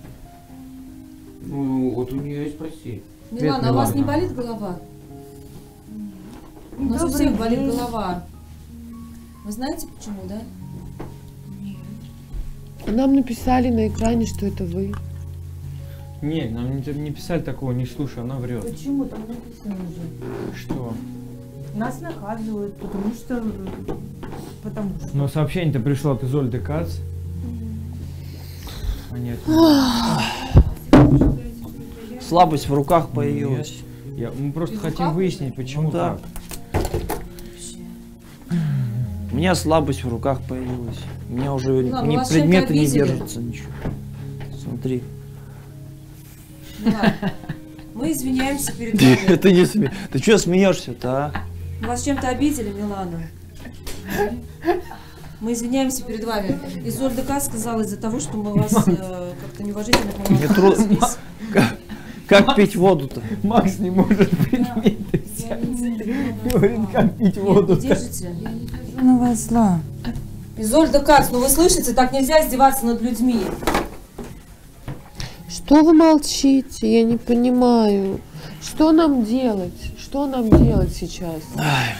Ну, вот у нее и спроси. Милана, а у вас Милана. не болит голова? У нас у Добрый всех болит день. голова. Вы знаете почему, да? Нам написали на экране, что это вы. Не, нам не, не писали такого, не слушай, она врет. Почему? Там написано же. Что? Нас наказывают, потому что... Потому что... Но сообщение-то пришло от Изольды Кац. А нет. Слабость в руках появилась. Нет. Я, мы просто И в хотим руках? выяснить, почему Ну да. так. У меня слабость в руках появилась. У меня уже Ладно, ни вас чем-то предметы не обидели? держатся, ничего. Смотри. Милана, мы извиняемся перед вами. Ты не сме... Ты что смеешься-то, а? Вас чем-то обидели, Милана? Мы извиняемся перед вами. Изольда Кац сказала из-за того, что мы вас э, как-то неуважительно по Мне трудно. Как пить воду-то? Макс не может предметы взять. Говорит, как пить воду. Держите. На вас зла. Изольда Кац, ну вы слышите, так нельзя издеваться над людьми. Что вы молчите? Я не понимаю. Что нам делать? Что нам делать сейчас? Ай,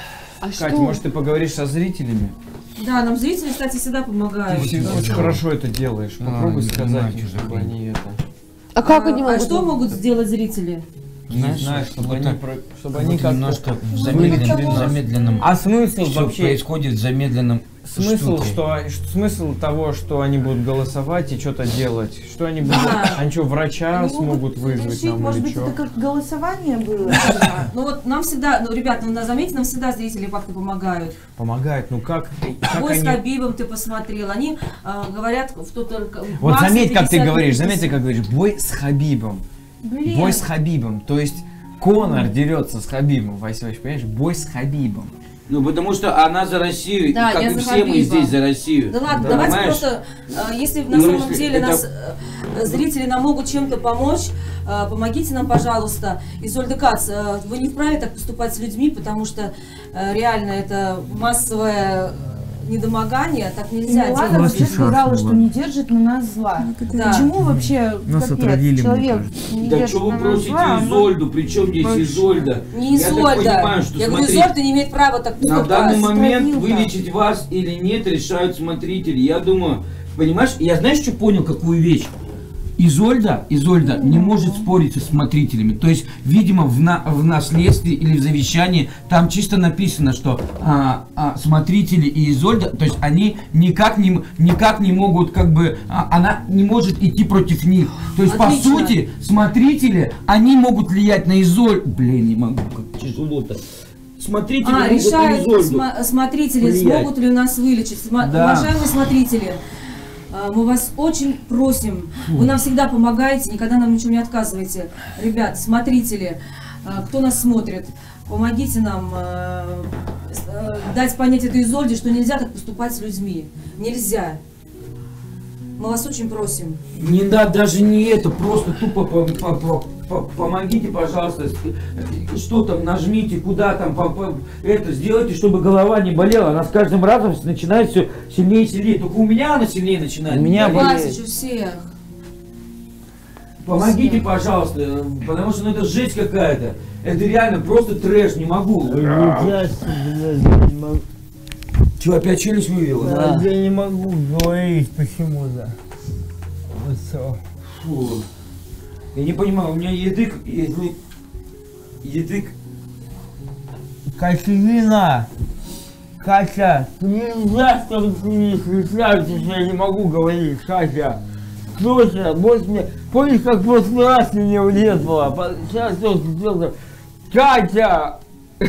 а Кать, что? может ты поговоришь со зрителями? Да, нам зрители, кстати, всегда помогают. Ты Да. очень хорошо это делаешь. Попробуй не сказать знаю, им, что чтобы за они это... А как А, они могут? а что могут сделать зрители? Знаешь, знаю, чтобы как они, будто- про- чтобы Как они будто как немножко в вылечили замедленном, нас. замедленном. А смысл Всё вообще... происходит в замедленном. Смысл, штуке. что, что- смысл того, что они будут голосовать и что-то делать? Что они будут... Да. Они что, врача Они смогут могут вызвать решить, нам может или быть, что? это как голосование было? Ну вот нам всегда, ну ребят, ну, на- заметьте, нам всегда зрители как-то помогают. Помогает, ну как, как Бой с они... Хабибом ты посмотрел, они э, говорят, кто-то... Вот Макс заметь, как ты пятьдесят говоришь, минут. заметь, как говоришь, бой с Хабибом. Блин. Бой с Хабибом, то есть Конор дерется с Хабибом, Васильевич, понимаешь? Бой с Хабибом. Ну, потому что она за Россию, Да, и как я и за все мы Хабиба. здесь за Россию. Да ладно, Да, давайте понимаешь? просто, э, если на Ну, самом если деле это- нас э, зрители нам могут чем-то помочь, э, помогите нам, пожалуйста. Изольда Кац, э, вы не вправе так поступать с людьми, потому что э, реально это массовое недомогание, так И нельзя Милана делать. вообще сказала, что не держит на нас зла. Да. Почему вообще Нас капец, отравили, мне человек кажется. не Да держит что вы на нас просите зла, а мы- Изольду? Причем здесь Вообще. Изольда? Не Я так Изольда. понимаю, что, Я говорю, смотри, Изольда не имеет права так на поступать. данный момент Стравил-то. вылечить вас или нет решают смотрители. Я думаю, понимаешь, я знаешь, что понял, какую вещь? Изольда, Изольда не может спорить со смотрителями. То есть, видимо, в, на, в наследстве или в завещании там чисто написано, что а, а, смотрители и Изольда, то есть они никак не, никак не могут, как бы, а, она не может идти против них. То есть, Отлично. по сути, смотрители, они могут влиять на Изольду. Блин, не могу, как тяжело-то. Смотрители А, могут на решают Изольду. сма- смотрители, влиять. смогут ли нас вылечить. Сма- Да. Уважаемые смотрители, а, мы вас очень просим, вы нам всегда помогаете, никогда нам ничего не отказываете. Ребят, смотрители, а, кто нас смотрит, помогите нам а, с- а, дать понять этой Изольде, что нельзя так поступать с людьми. Нельзя. Мы вас очень просим. Не надо даже не это, просто тупо по- по- по- по- помогите, пожалуйста, с- что там, нажмите, куда там, по- по- это, сделайте, чтобы голова не болела. Она с каждым разом начинает все сильнее и сильнее. Только у меня она сильнее начинает. У меня болеть. болит. Хватит у всех. Помогите, пожалуйста, потому что ну, это жесть какая-то. Это реально просто трэш, не могу. Че, опять челюсть вывела? Да. Я не могу говорить почему-то. Вот всё. Фу. Я не понимаю, у меня язык, язык, язык. Катерина! Катя, ты нельзя, чтобы ты не кричала, что я не могу говорить, Катя. Слушай, вот мне, помнишь, как в прошлый раз мне влезла? По- Сейчас что сделал? Катя!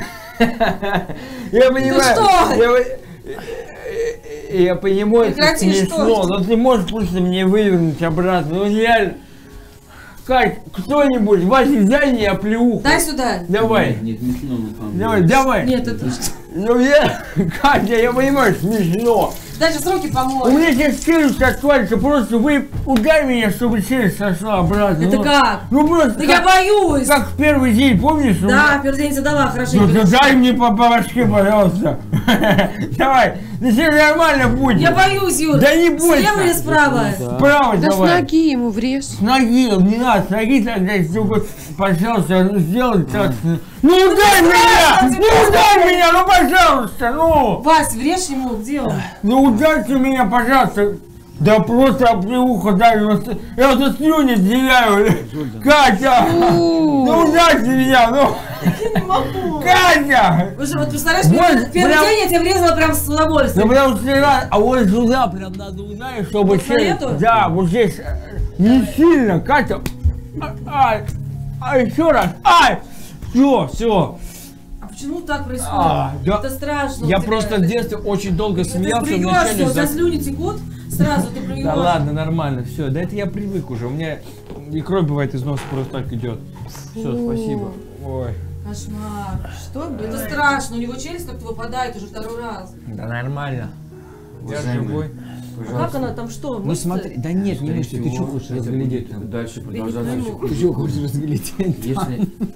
Я понимаю. что? Я, по- я понимаю, это Прекрати, смешно, что? но ты можешь просто мне вывернуть обратно. Ну реально. Кать, кто-нибудь, Вася, дай мне оплеуху. Дай сюда. Давай. Нет, не смешно, на самом Давай, деле. давай. Нет, это... Ну я, Катя, я понимаю, смешно. Дай сейчас руки У помой. меня сейчас челюсть отвалится, просто вы ударь меня, чтобы челюсть сошла обратно. Это Ну, как? Ну просто Да я как, боюсь. как в первый день, помнишь? у Да, меня- первый день задала Ну хорошенько. да дай мне по башке, пожалуйста. Давай, да все нормально будет. Я боюсь, Юр. Да не бойся. Слева или справа? Справа Да с давай. ноги ему врежь. С ноги, не надо, с ноги тогда, чтобы, пожалуйста, ну, сделай так. Ну ударь меня! ты Ну ударь меня, ну пожалуйста, ну! Вась, врежь ему, где он? Ну ударьте меня, пожалуйста. Да просто оплеуха дай, я вот слюни теряю. Катя! Ну ударьте меня, ну! Я не могу. Катя! Вы же вот представляешь, Вот, первый, первый прям- день я тебя врезала прям с Ну удовольствием. потому что раз, а вот сюда прям надо ударить, чтобы Вот на челюсть- эту? Да, вот здесь э, не сильно, Катя. А, а, а еще раз. Ай! Все, все. А почему так происходит? А, да. Это страшно. Я у тебя просто это. в детстве очень долго Ты смеялся, плюешь, вначале у тебя за- слюни текут, сразу ты плюешь. Да ладно, нормально, все. Да это я привык уже. У меня и кровь бывает из носа просто так идет. Все, спасибо. Ой. Кошмар. Что? Это страшно, у него челюсть как-то выпадает уже второй раз. Да нормально. Я Уважаемые, живой. А как она там что? Ну мышцы? смотри, да нет, не Скорее мышцы, ты всего, что хочешь это разглядеть? будет Дальше не продолжаться. пойму. Ты что хочешь разглядеть? Если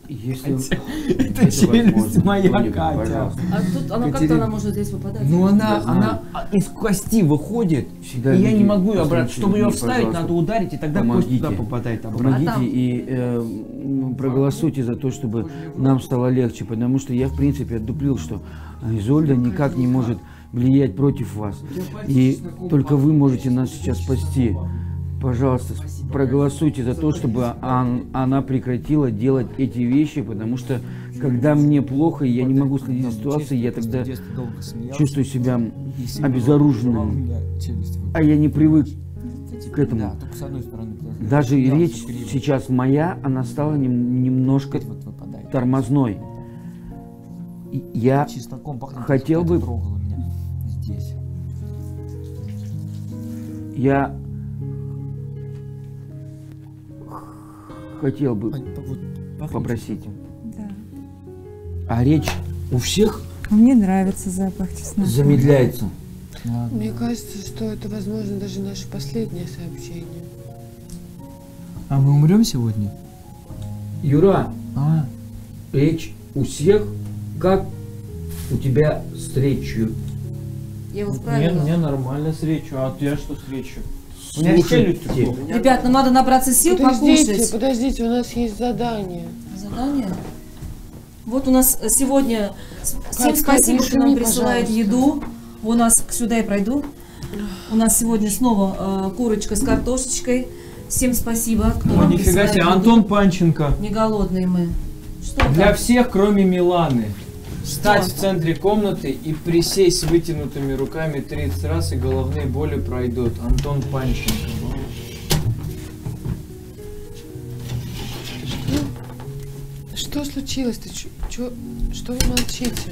Если Это челюсть моя, Катя. пожалуйста. А тут она как-то Катерина. она может здесь выпадать. Ну она, Я знаю. она из кости выходит, Всегда и я люди не могу ее обратно. послушайте Чтобы ее меня, вставить, пожалуйста. надо ударить, и тогда кость Помогите. туда попадает обратно. Помогите А там? и э, м, проголосуйте за то, чтобы нам стало легче, потому что я в принципе отдуплил, что Изольда никак не может влиять против вас, и только вы можете нас сейчас спасти. Пожалуйста, проголосуйте за то, чтобы он- она прекратила делать эти вещи, потому что когда мне плохо и я не могу следить за ситуацией, я тогда чувствую себя обезоруженным, а я не привык к этому. Даже речь сейчас моя, она стала нем- немножко тормозной. И я хотел бы, я хотел бы попросить, Да. а речь у всех Мне нравится запах чеснока. замедляется. Мне кажется, что это, возможно, даже наше последнее сообщение. А мы умрем сегодня? Юра, А, речь у всех, как у тебя с речью? Я его мне, вправила. мне нормально с речью, а я что с речью? У меня челюсть Слушайте, тряхнула. Ребят, нам надо набраться сил Подождите, покушать. подождите, у нас есть задание. Задание? Вот у нас сегодня с- всем Кать, спасибо, не что нам шуми, присылает пожалуйста. еду. У нас сюда и пройду. У нас сегодня снова э, курочка с картошечкой. Всем спасибо, кто О, нам нифига присылает себе, еду. Антон Панченко. Не голодные мы. Что Для там? всех, кроме Миланы. Встать Что? в центре комнаты и присесть с вытянутыми руками тридцать раз, и головные боли пройдут. Антон Панченко. Что случилось? Ты чё, чё- что вы молчите?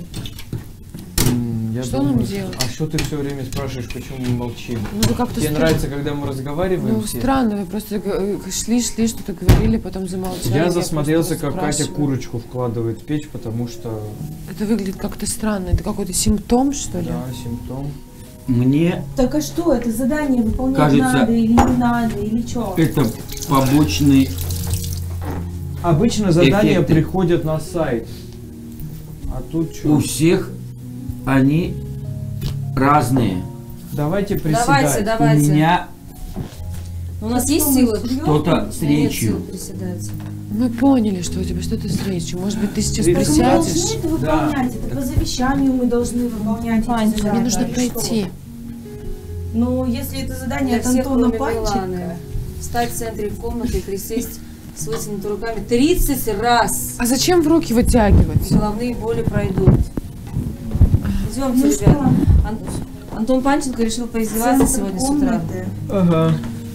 М, я Что нам думаю, делать? А что ты все время спрашиваешь, почему мы молчим? Ну вы как-то Тебе стра- нравится, когда мы разговариваем Ну все? странно, вы просто э, шли, шли, что-то говорили, потом замолчали. Я засмотрелся, просто как Катя спрашиваю. курочку вкладывает в печь, потому что... Это выглядит как-то странно. Это какой-то симптом, что ли? Да, симптом. Мне Так а что, это задание выполнять Кажется, надо или не надо, или что? это побочный. Обычно задания Эффекты. приходят на сайт. А тут У что? всех они разные. Давайте приседать. Давайте, У давайте. меня У нас Что, есть мы силы? серьёзно? что-то с У меня нет речью. сил приседать. Мы поняли, что у тебя что-то с речью. Может быть, ты сейчас Тридцать Мы должны присядешь? это выполнять, это по завещанию мы должны выполнять эти Панченко. задания. Мне нужно Или что? пройти. Ну, если это задание Для от всех, Антона кроме Миланы. Панченко, Встать в центре комнаты и присесть с вытянутыми руками тридцать раз. А зачем в руки вытягивать? Головные боли пройдут. Идемте, ну ребята. что, Ан- Антон Панченко решил поиздеваться центр сегодня с утра. комнаты. Ага.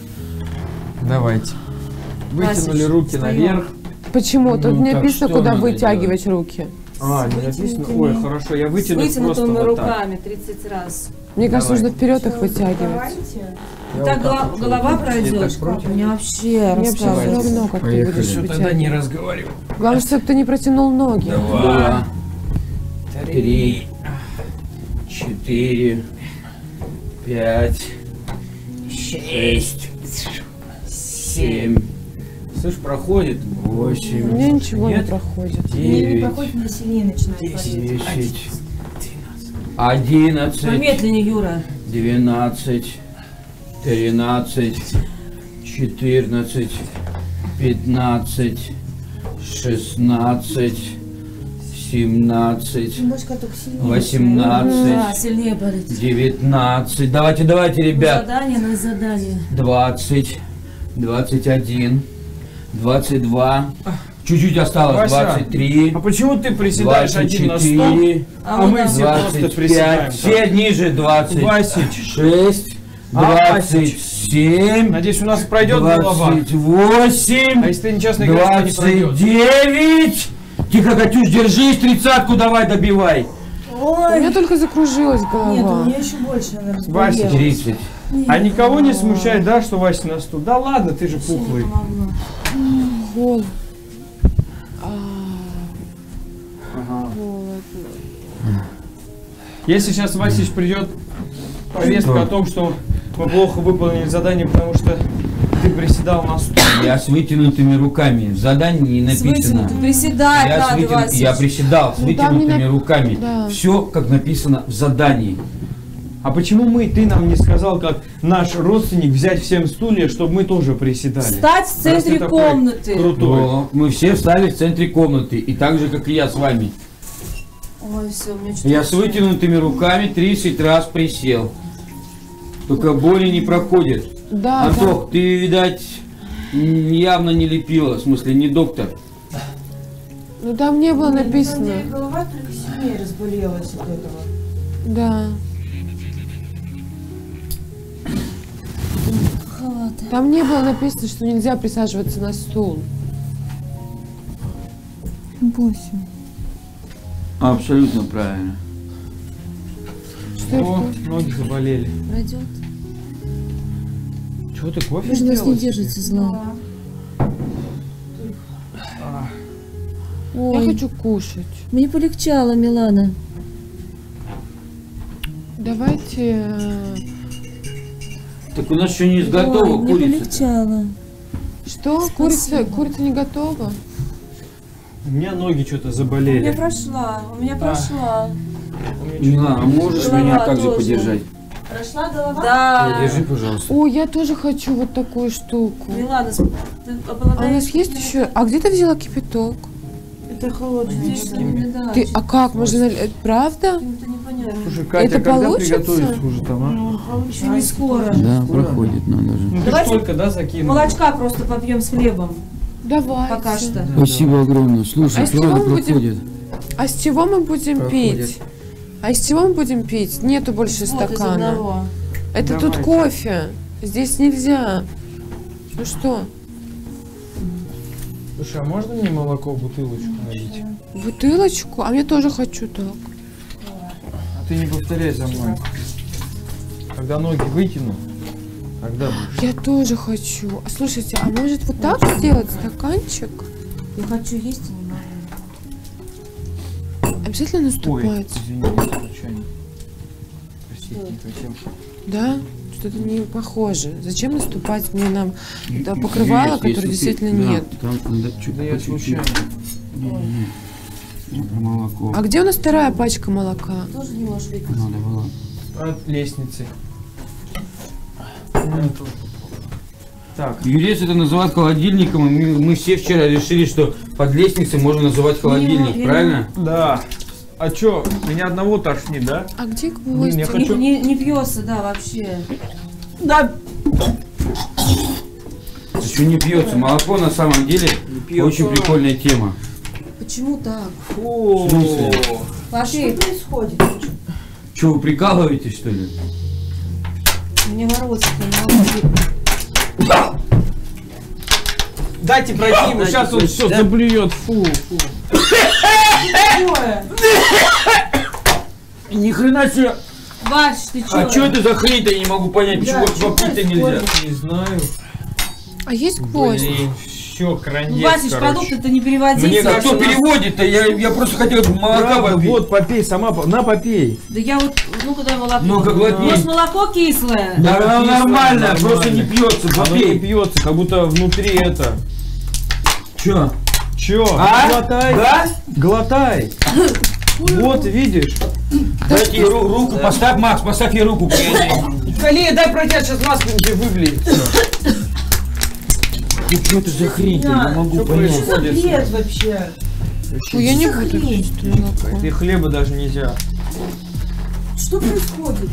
Давайте. Вытянули Васич, руки встаём. наверх. Почему? Тут Ну, не так написано, что куда надо вытягивать руки. А, не написано? Ой, хорошо, я С вытяну просто вытянутыми вот так. руками тридцать раз. Мне кажется, Давай. нужно вперед их Всё, вытягивать. давайте. Я так вот голова, вот голова вот. пройдешь. Я так против. Мне вообще Мне вообще все рассказывать. равно, как ты Поехали. будешь Что тогда вытягивать. не разговаривал? Главное, чтобы ты не протянул ноги. Два, три, четыре, пять, шесть, семь. Слышь, проходит. У Восемь, меня ничего не Нет? проходит. Мне не девять, проходит, мне сильнее начинает болеть. десять, одиннадцать, Помедленнее, Юра. двенадцать, тринадцать, четырнадцать, пятнадцать, шестнадцать, семнадцать, Немножко только сильнее. Да, восемнадцать, сильнее болит. девятнадцать. Давайте, давайте, ребят. Задание на задание. двадцать, двадцать один, двадцать два. Чуть-чуть осталось. Вася, двадцать три, А почему ты приседаешь двадцать один на сто? четыре, А мы там- все просто двадцать приседаем. пять. Все ниже. двадцать Васич. шесть, А, двадцать семь, Надеюсь, у нас пройдет голова. двадцать восемь, А если ты нечестно говоришь, то не двадцать пройдет. девять. Тихо, Катюш, держись, тридцатку давай добивай. У меня только закружилась Нет, у голова. меня еще больше она Вася, разболелась. тридцать. А никого не смущает, да, что Вася на сто? Да ладно, ты же пухлый. Гол. А, Ага. холодно. Если сейчас Васич придет повестка о том, что мы плохо выполнили задание, потому что ты приседал на стул. Я с вытянутыми руками. В задании не С написано. вытянутым. Приседать Я, с надо, вытяну- Васич. я приседал с Ну, там не вытянутыми нап- руками. Да. Все, как написано в задании. А почему мы, ты нам не сказал, как наш родственник, взять всем стулья, чтобы мы тоже приседали? Встать в центре Раз ты такой комнаты. Крутой. Но мы все встали в центре комнаты. И так же, как и я с вами. Ой, все, у меня что-то Я с начинает. вытянутыми руками тридцать раз присел. Только боли не проходят. Да, Антох, ты, видать, м, явно не лепила, в смысле, не доктор. да. Ну там не было На самом написано. деле голова только сильнее разболелась от этого. Да. Халат. Там не было написано, что нельзя присаживаться на стул. Бойся. Абсолютно правильно. Что О, это? ноги заболели. Пройдет. Чего ты кофе Вы же нас не сделала держите себе? зла. Я Ой, хочу кушать. мне полегчало, Милана. Давайте... э, Так у нас еще не изготова Ой, мне курица. полегчало. Что? Спасибо. Курица, курица не готова? У меня ноги что-то У меня заболели. прошла, у меня А. прошла. У меня Милана, а можешь Голова меня также тоже. подержать? Прошла голова? Да. Держи, пожалуйста. О, я тоже хочу вот такую штуку. Милана, ты А у обладаешь... нас есть еще... А где ты взяла кипяток? Это холодная Здесь вода. что не дашь. Ты, а как? Можно... наль- Правда? Это непонятно. Слушай, Катя, Это когда получится? приготовить уже там, а? Ну, Еще не скоро. Да, проходит надо же. Ну ты Давайте столько, да, закинул? Молочка просто попьем с хлебом. Давайте. Пока что. Спасибо огромное. Слушай, А с чего правда мы будем- проходит. А с чего мы будем Проходит. пить? А из чего мы будем пить? Нету больше Вот из стакана. одного. Это тут Давайте. кофе. Здесь нельзя. Ну что? Слушай, а можно мне молоко в бутылочку налить? Бутылочку? А я тоже хочу так. А ты не повторяй за мной. Когда ноги вытяну, тогда будешь. Я тоже хочу. А слушайте, а может вот так сделать стаканчик? Я хочу есть и не могу. Обязательно Ой, наступать? извините, случайно. Простите, не хотел. Да? Что-то не похоже. Зачем наступать мне нам да, покрывало, Есть, которое если ты- действительно да, нет? Там, да, чуть, Да я по чуть-чуть. случайно. Не-не-не. Не про молоко. А где у нас вторая пачка молока? Тоже не можешь выпить. Надо было. От лестницы. Нету. Так, Юрец это называют холодильником, и мы, мы все вчера решили, что под лестницей можно называть холодильник, Не, правильно? да. А чё, меня одного тошнит, да? А где Блин, я гвоздь? хочу- Не, не, не пьется, да, вообще. Да. Что не пьется? Молоко на самом деле пьется. очень прикольная тема. Почему так? Фу. В смысле? Пошли. Что происходит? Что, вы прикалываетесь, что ли? Мне морозит, не могу. Дайте пройти ему, сейчас он все заблюет. Фу, фу. Какое? Ни хрена себе! Вась, ты чё? А что это за хрень-то, я не могу понять, почему Да, вот чё попить-то нельзя? происходит? Не знаю. А есть гвоздь? Блин, все, кранец, Васич, короче. продукты-то не переводите. Мне как как кто у нас- переводит-то? Я, я просто хотел молока Право, попить. вот, попей, сама, по- на, попей. Да я вот, ну куда молоко? Ну-ка, глотни. Может, молоко кислое? Да, Да, оно кислое, нормально, нормально. просто не пьется, Оно не попей. пьется, как будто внутри это. Че? Чё? А? Глотай. Да? Глотай. Вот, видишь? Дайте ей ру- руку, поставь, Макс, поставь ей руку. Кали, дай пройти, сейчас маску тебе выблеет. Ну что это за хрень-то, я не могу Что понять. Что за бред вообще? Ой, я не Что за буду хрень? пить молоко. И хлеба даже нельзя. Что происходит?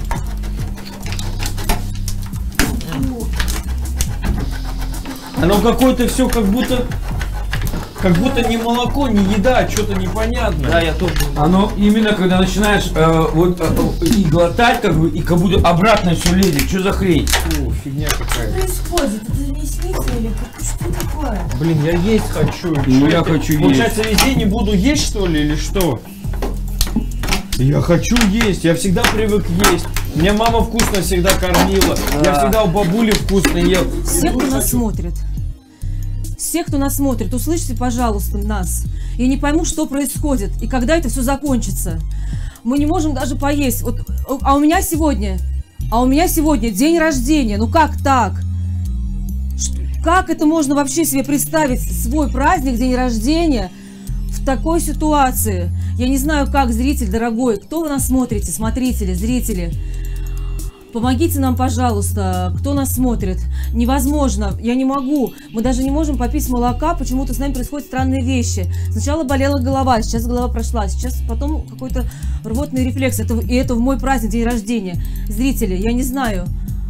Оно какое-то все как будто... Как будто не молоко, не еда, а что-то непонятное. Да, я тоже. Оно именно когда начинаешь э, вот э, и глотать, как бы, и как будто обратно все лезет. Что за хрень? Фу, фигня Что какая. происходит? Это не снится или как- что такое? Блин, я есть хочу. Ну, Чё я это? хочу есть. Получается, везде не буду есть, что ли, или что? Я хочу есть, я всегда привык есть. Меня мама вкусно всегда кормила. Я всегда у бабули вкусно ел. Все, кто нас смотрит, все, кто нас смотрит, услышьте, пожалуйста, нас. Я не пойму, что происходит и когда это все закончится. Мы не можем даже поесть. Вот, а у меня сегодня, а у меня сегодня день рождения. Ну как так? Ш- Как это можно вообще себе представить, свой праздник, день рождения, в такой ситуации? Я не знаю, как, зритель дорогой, кто вы нас смотрите, смотрители, зрители. Помогите нам, пожалуйста, кто нас смотрит. Невозможно, я не могу. Мы даже не можем попить молока, почему-то с нами происходят странные вещи. Сначала болела голова, сейчас голова прошла, сейчас потом какой-то рвотный рефлекс. Это, и это в мой праздник, день рождения. Зрители, я не знаю.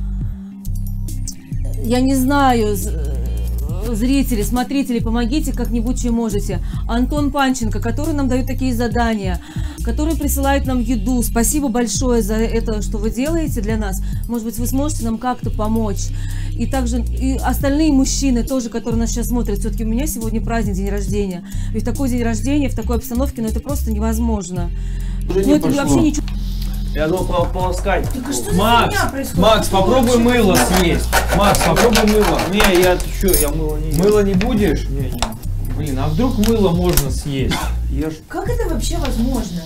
Я не знаю. Зрители, смотрители, помогите как-нибудь, чем можете. Антон Панченко, который нам дает такие задания, который присылает нам еду. Спасибо большое за это, что вы делаете для нас. Может быть, вы сможете нам как-то помочь. И также и остальные мужчины тоже, которые нас сейчас смотрят. Все-таки у меня сегодня праздник, день рождения. Ведь такой день рождения в такой обстановке, ну это просто невозможно. Уже Ну не это пошло. вообще ничего. Я думал полоскать. Так а что за Макс, фигня происходит? Макс, Что попробуй вообще мыло происходит? съесть. Макс, попробуй мыло. Не, я что, я мыло не ем. Мыло не будешь? Не, не. Блин, а вдруг мыло можно съесть? Ешь. Как это вообще возможно?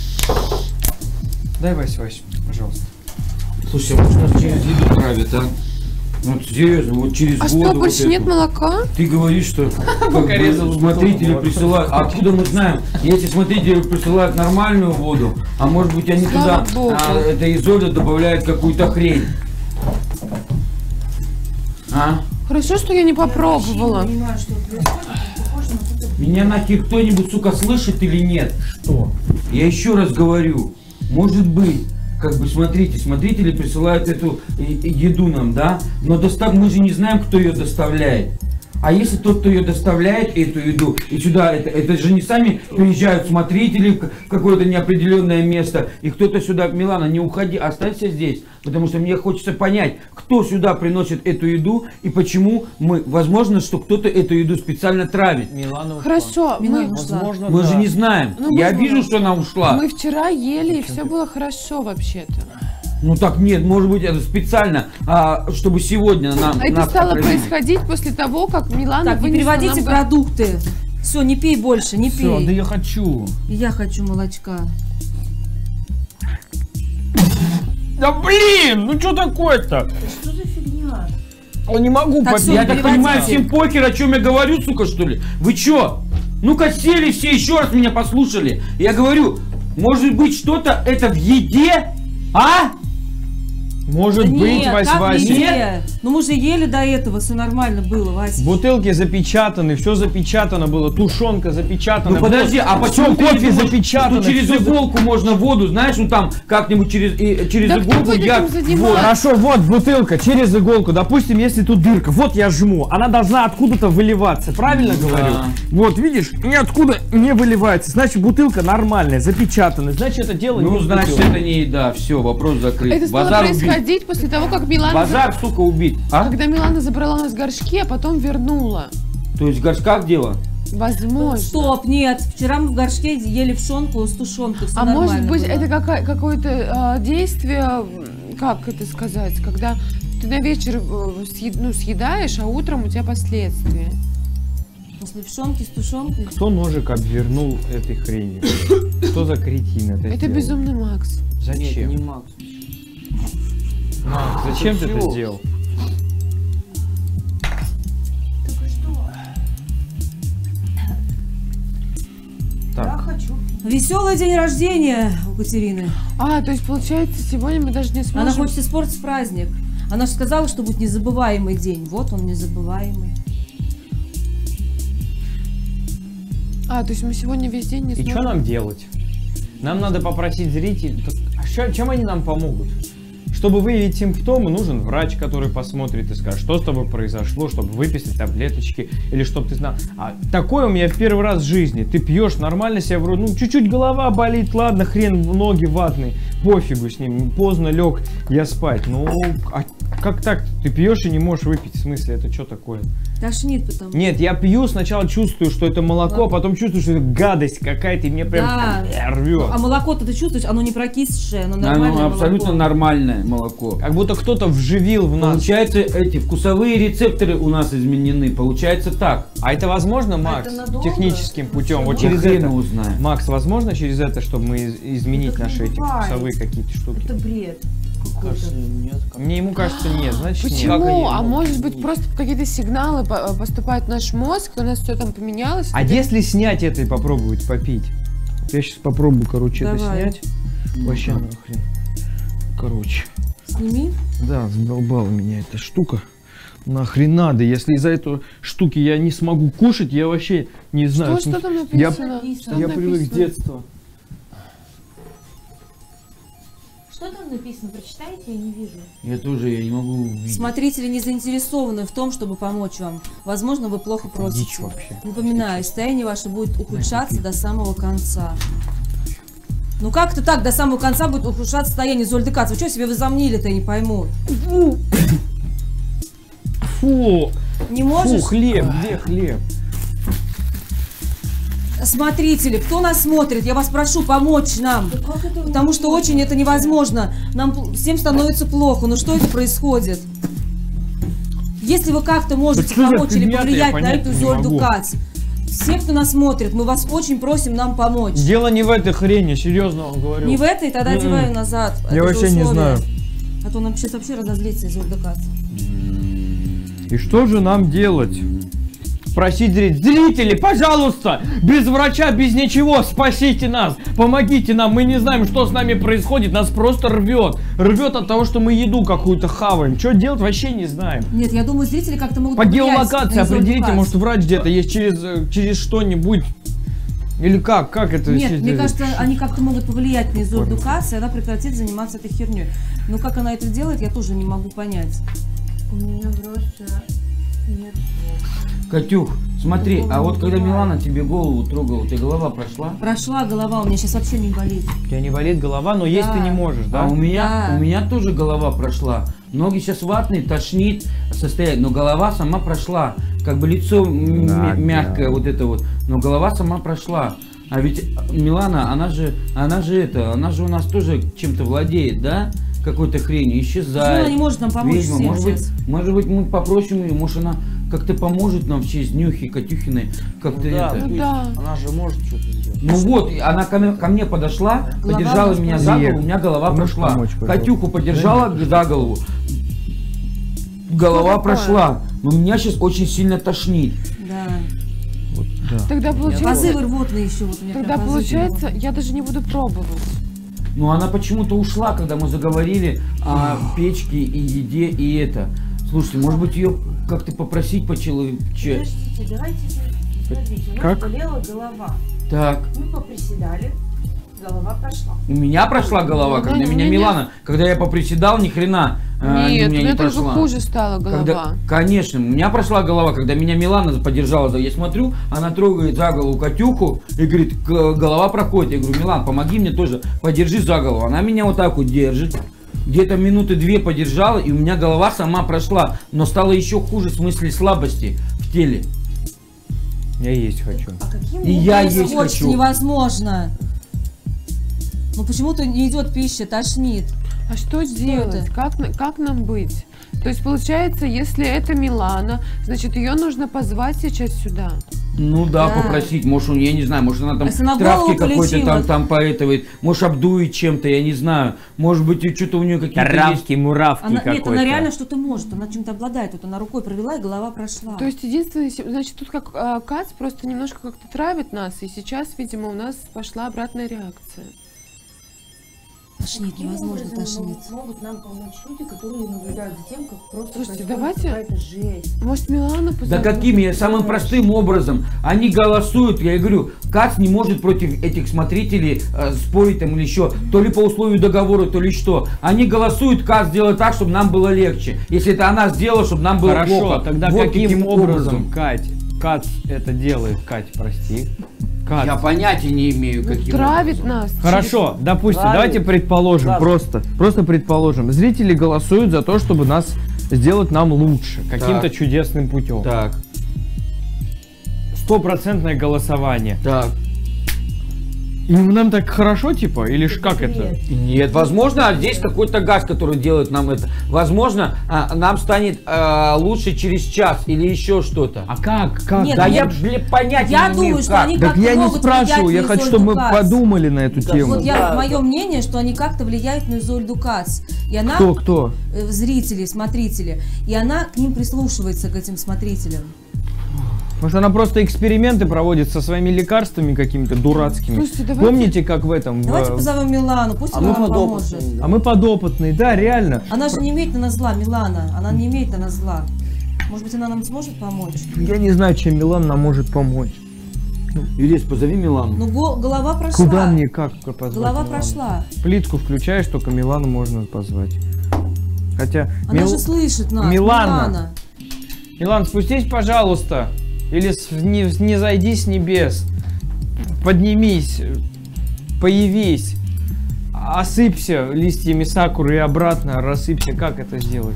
Дай, Вась, Вась, пожалуйста. Слушай, а может нас через еду травят, а? Вот серьезно, вот через А воду. что, вот больше эту. нет молока? Ты говоришь, что как бы, резал смотрители бутылку. присылают. А откуда мы знаем? Если смотрители присылают нормальную воду, а может быть они Слава туда Богу. а, это изоля добавляют какую-то хрень. А? Хорошо, что я не попробовала. Я не понимаю, что происходит. Похоже на какую-то... Меня нахер кто-нибудь, сука, слышит или нет? Что? Я еще раз говорю, может быть, как бы смотрите, смотрители присылают эту э, э, еду нам, да? Но достав... мы же не знаем, кто ее доставляет. А если тот, кто ее доставляет, эту еду, и сюда, это, это же не сами приезжают смотрители в какое-то неопределенное место, и кто-то сюда, Милана, не уходи, останься здесь, потому что мне хочется понять, кто сюда приносит эту еду, и почему мы, возможно, что кто-то эту еду специально травит. Милана ушла. Хорошо, мы, Милана ушла. Возможно, Мы да. же не знаем. Ну, Я мы- вижу, что она ушла. мы вчера ели, и все было хорошо вообще-то. Ну так нет, может быть это специально, а, чтобы сегодня нам... Это нас стало отравили. происходить после того, как Милана Так, не вынесла переводите нам... продукты. Все, не пей больше, не Все, пей. да я хочу. И я хочу молочка. Да блин, ну что такое-то? Что за фигня? Я не могу Так, попить. всё, Я так переводите. понимаю, всем покер, о чем я говорю, сука, что ли? Вы чё? Ну-ка сели все, еще раз меня послушали. Я говорю, может быть что-то это в еде? А? Может Да быть, нет, Вась, как Вася. везде? Ну мы же ели до этого, все нормально было, Вася. Бутылки запечатаны, все запечатано было, тушенка запечатана. Ну подожди, а Всё, почему ты не кофе думаешь, запечатано? что через всё за- иголку можно воду, знаешь, ну там как-нибудь через, и, через Да кто иголку будет я... этим заниматься? Вот. Хорошо, вот бутылка через иголку. Допустим, если тут дырка, вот я жму, она должна откуда-то выливаться, правильно Да. говорю? Вот, видишь, ниоткуда не выливается. Значит, бутылка нормальная, запечатанная. Значит, это дело Ну, не в значит, бутылке. это не еда, все, вопрос закрыт. Это стало Базар убит. происходить после того, как Милана... Базар, сука, убит. А? Когда Милана забрала нас горшки, а потом вернула. То есть в горшках дело? Возможно. Стоп, нет. Вчера мы в горшке ели пшенку с тушенкой. Все А может нормально быть, было. это какая- какое-то а, действие, м, как это сказать, когда ты на вечер э, съед- ну, съедаешь, а утром у тебя последствия. После пшенки с тушенкой. Кто ножик обвернул этой хренью? Что за кретин это Это сделал? безумный Макс. Зачем? Нет, не Макс. Макс, зачем ты это Чего? сделал? Я Так, хочу. Веселый день рождения у Катерины. А, то есть, получается, сегодня мы даже не сможем... Она хочет испортить праздник. Она же сказала, что будет незабываемый день. Вот он, незабываемый. А, то есть мы сегодня весь день не и сможем... что нам делать? Нам надо попросить зрителей. Так, а ща- чем они нам помогут? Чтобы выявить симптомы, нужен врач, который посмотрит и скажет, что с тобой произошло, чтобы выписать таблеточки, или чтобы ты знал. А такое у меня в первый раз в жизни. Ты пьешь, нормально себя вроде, ну чуть-чуть голова болит, ладно, хрен, ноги ватные, пофигу с ним, поздно лег я спать. Ну, а как так? Ты пьешь и не можешь выпить, в смысле, это что такое? Тошнит потом. Нет, я пью, сначала чувствую, что это молоко, а потом чувствую, что это гадость какая-то, и мне прям Да. рвет. А молоко-то ты чувствуешь, оно не прокисшее, оно Оно нормальное абсолютно молоко. нормальное молоко. Как будто кто-то вживил в нас. Получается, эти вкусовые рецепторы у нас изменены. Получается так. А это возможно, Макс, это надолго? техническим путем? Вот Я через хрен это. его знаю. Макс, возможно через это, чтобы мы из- изменить Ну, так не наши эти бывает. вкусовые какие-то штуки? Это бред. Кажется, нет. Мне ему кажется нет, значит нет. Почему? А может быть просто какие-то сигналы по- поступают в наш мозг, у нас все там поменялось? А если снять это и попробовать попить? Я сейчас попробую, короче, это Давай. снять. Вообще нахрен. Короче. Сними. Да, задолбала меня эта штука. Нахрен надо, если из-за этой штуки я не смогу кушать, я вообще не знаю. Что, что там Я, написано? Что я там привык с написано? детства. Что там написано? Прочитайте, я не вижу. Я тоже я не могу увидеть. Смотрители не заинтересованы в том, чтобы помочь вам. Возможно, вы плохо просите. Дичь вообще. Напоминаю, состояние ваше будет ухудшаться до самого конца. Ну как-то так до самого конца будет ухудшаться состояние Зольдекац. Вы что себе возомнили-то, я не пойму. Фу! Не Фу, можешь? хлеб, где хлеб? Смотрители, кто нас смотрит, я вас прошу помочь нам. Потому что очень это невозможно. Нам пл- всем становится плохо. Ну что это происходит? Если вы как-то можете что за помочь или фигня-то, я повлиять на понять эту не Зольду могу. Кац, все, кто нас смотрит, мы вас очень просим нам помочь. Дело не в этой хрени, серьезно вам говорю. Не в этой, тогда М-м. одеваю назад. Я Это вообще не условие. знаю. А то нам сейчас вообще разозлится из Зольда Кац. И что же нам делать? Просить зрителей, зрители, пожалуйста, без врача, без ничего, спасите нас, помогите нам, мы не знаем, что с нами происходит, нас просто рвет, рвет от того, что мы еду какую-то хаваем, что делать вообще не знаем. Нет, я думаю, зрители как-то могут По повлиять геолокации на Изольду определите, Кац. может врач где-то есть через, э, через что-нибудь, или как, как это? Нет, через- мне кажется, они как-то могут повлиять на Изольду Кац, и она прекратит заниматься этой херней. Но как она это делает, я тоже не могу понять. У меня просто нет слов. Катюх, смотри, а вот когда Милана тебе голову трогала, у тебя голова прошла? Прошла голова, у меня сейчас вообще не болит. У тебя не болит голова, но есть Да. ты не можешь, да? А у меня, Да. у меня тоже голова прошла. Ноги сейчас ватные, тошнит, состояние, но голова сама прошла. Как бы лицо м- Да, мягкое, да. вот это вот, но голова сама прошла. А ведь Милана, она же, она же это, она же у нас тоже чем-то владеет, да? Какой-то хренью, исчезает. Она не может нам помочь Ведьма, всем может быть, сейчас. может быть, мы попросим ее, может она как-то поможет нам в честь Нюхи, Катюхиной, как-то Ну да, это. то есть Да. она же может что-то сделать. Ну вот, и она ко мне, ко мне подошла, Голова подержала может меня помочь. за голову, у меня голова Ты можешь прошла. помочь, пожалуйста? Катюху подержала за голову, голова такое? прошла. Но меня сейчас очень сильно тошнит. Да. Вот, да. Тогда получается, Позывы рвотные еще. Вот у меня тогда прям позывы. получается, я даже не буду пробовать. Но она почему-то ушла, когда мы заговорили о печке и еде и это. Слушайте, может быть ее как-то попросить по-человечески? Подождите, давайте, смотрите, у нас Как? болела голова. Так, Мы поприседали, голова прошла. у меня прошла голова, Ну, когда у меня меня- Милана, когда я поприседал, ни хрена а, у Нет, у меня меня не только прошла. хуже стала голова. Когда- конечно, у меня прошла голова, когда меня Милана поддержала. Да, я смотрю, она трогает за голову Катюху и говорит, «Г- голова проходит. Я говорю, Милан, помоги мне тоже, подержи за голову. Она меня вот так вот держит. Где-то минуты две подержала, и у меня голова сама прошла. Но стало еще хуже в смысле слабости в теле. Я есть хочу. А каким И я Есть есть хочется, хочу. невозможно. Ну почему-то не идет пища, тошнит. А что делать? это? Как, на- как нам быть? То есть получается, если это Милана, значит ее нужно позвать сейчас сюда. Ну да, Да. попросить, может, у нее, я не знаю, может, она там Если она в травки голову какой-то полечила. там, там поэтовает, может, обдует чем-то, я не знаю. Может быть, и что-то у нее какие-то есть. Травки, муравки Она, какой-то. нет, она реально что-то может, она чем-то обладает. Вот она рукой провела, и голова прошла. То есть единственное, си- значит, тут как а, Кац просто немножко как-то травит нас, и сейчас, видимо, у нас пошла обратная реакция. Тошнит, Каким невозможно образом тошнит. могут, могут нам помочь люди, которые наблюдают за тем, как просто Слушайте, происходит давайте- какая-то жесть? Может, Милана Да позовем? какими? Я самым простым образом. Они голосуют, я и говорю, Кац не может против этих смотрителей э, спорить там или еще, то ли по условию договора, то ли что. Они голосуют, Кац делает так, чтобы нам было легче. Если это она сделала, чтобы нам было Хорошо, плохо. тогда Вот каким образом, Кать, Кац это делает, Кать, прости. Кац. Я понятия не имею, Ну, каким травит образом. нас. Хорошо, допустим, Правильно. давайте предположим, Ладно. просто, просто предположим. Зрители голосуют за то, чтобы нас сделать нам лучше, каким-то Так. чудесным путем. Так, Стопроцентное голосование. так. И нам так хорошо, типа, или ж как это? Нет, возможно, здесь какой-то газ, который делает нам это. Возможно, а, нам станет а, лучше через час или еще что-то. А как? Как? Нет, Да я- я, блин, понятия Я не думаю, имею, что как. они Так как-то я не могут спрашиваю, влиять я на хочу, чтобы мы изольду Кац. подумали на эту тему. Вот я, мое мнение, что они как-то влияют на Изольду Кац. И она, Кто, кто? э, зрители, смотрители, и она к ним прислушивается, к этим смотрителям. Может, она просто эксперименты проводит со своими лекарствами какими-то дурацкими. Слушайте, давайте- Помните, как в этом? в- Давайте позовем Милану, пусть А она мы нам подопытные. поможет. А мы подопытные, да, реально. Она же не имеет на нас зла, Милана. Она не имеет на нас зла. Может быть, она нам сможет помочь? Я не знаю, чем Милан нам может помочь. Юрис, позови Милану. Ну, го- голова прошла. Куда мне, как позвать Голова Милану? прошла. Плитку включаешь, только Милану можно позвать. Хотя... Она Мил- же слышит нас. Милана. Милана. Милан, спустись, пожалуйста. Или с- не, не зайди с небес. Поднимись. Появись. Осыпься листьями сакуры и обратно рассыпься. Как это сделать?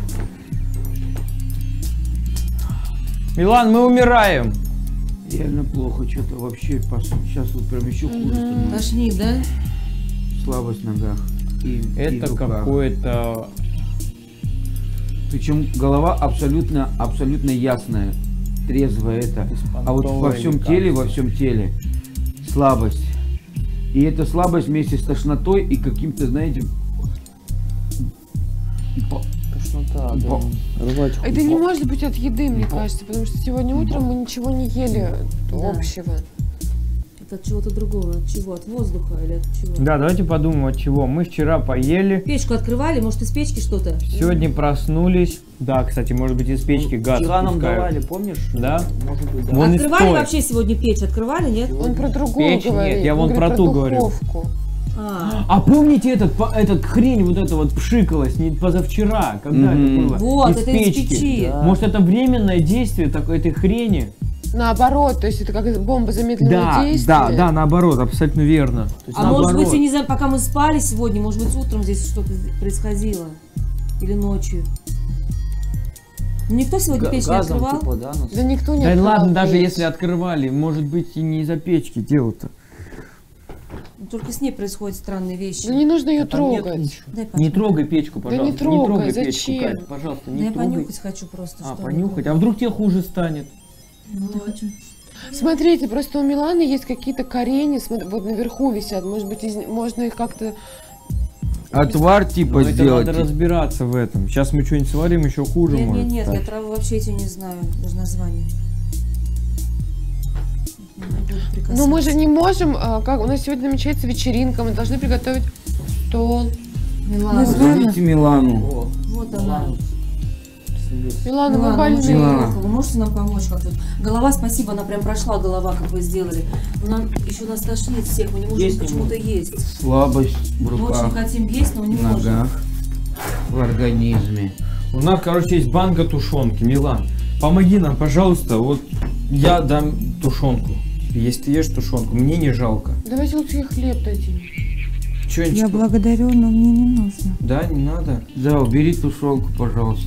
Милан, мы умираем. Реально плохо, что-то вообще, сейчас вот прям еще хуже становится. Тошнит, да? Слабость в ногах. И, и Это в руках. какое-то... Причем голова абсолютно, абсолютно ясная, трезвая это. А вот во всем теле, во всем теле слабость. И эта слабость вместе с тошнотой и каким-то, знаете, по- Тошнота, да. по- Рвать Это не может быть от еды, мне кажется, потому что сегодня утром мы ничего не ели Да. общего. Это от чего-то другого. От чего? От воздуха или от чего? Да, давайте подумаем, от чего. Мы вчера поели, Печку открывали, может, из печки что-то? сегодня проснулись. Да, кстати, может быть, из печки газ Вчера нам пускают. давали, помнишь? Да? Может быть, да. Вон из Открывали той. вообще сегодня печь? Открывали, нет? Он про другую Печь нет, говорит. я он вон говорит про ту говорю. духовку. А, А помните этот, по- этот хрень вот это вот пшикалась не позавчера, когда Мгм. это было? вот, это из печи. Да. Может, это временное действие такой этой хрени? Наоборот, то есть это как бомба замедленного Да, действия. да, да, наоборот, абсолютно верно. То есть А может быть, наоборот. я не знаю, пока мы спали сегодня, может быть, утром здесь что-то происходило. Или ночью. Ну, никто сегодня Га- печь не газом, открывал? типа, да, нас- Да никто не Да открывал ладно, даже печь. если открывали, может быть, и не из-за печки дело-то. Только с ней происходят странные вещи. Да не нужно ее Там нет трогать. ничего. Дай Не посмотреть. трогай печку, Да пожалуйста. не трогай, трогай зачем? печку, Кать, пожалуйста, Да не я трогай. понюхать хочу просто. А, что понюхать. это. А вдруг тебе хуже станет? Ну, да хочу. Смотрите, просто у Миланы есть какие-то корени, смотри, вот наверху висят. Может быть, из- можно их как-то... отвар типа Ну, это сделать. надо разбираться в этом. Сейчас мы что-нибудь сварим, еще хуже Нет, может нет, нет, я стать. травы вообще эти не знаю, даже название. Не буду прикасаться. Но мы же не можем, а, как у нас сегодня намечается вечеринка, мы должны приготовить стол. Милана, Позовите Милану. О, вот она. Милана, мы Милана, больны. очень Милана. плохо. Вы можете нам помочь как-то? Голова, спасибо, она прям прошла, голова, как вы сделали. Но нам еще нас тошнит всех, мы не можем Есть не почему-то есть. Слабость в Мы очень руках, хотим есть, но не в можем. ногах, в организме. У нас, короче, есть банка тушенки. Милан, помоги нам, пожалуйста. Вот я дам тушенку. Если ты ешь тушенку, мне не жалко. Давайте лучше ей хлеб дадим. Что-нибудь? Я благодарю, но мне не нужно. Да, не надо. Да, убери тушенку, пожалуйста.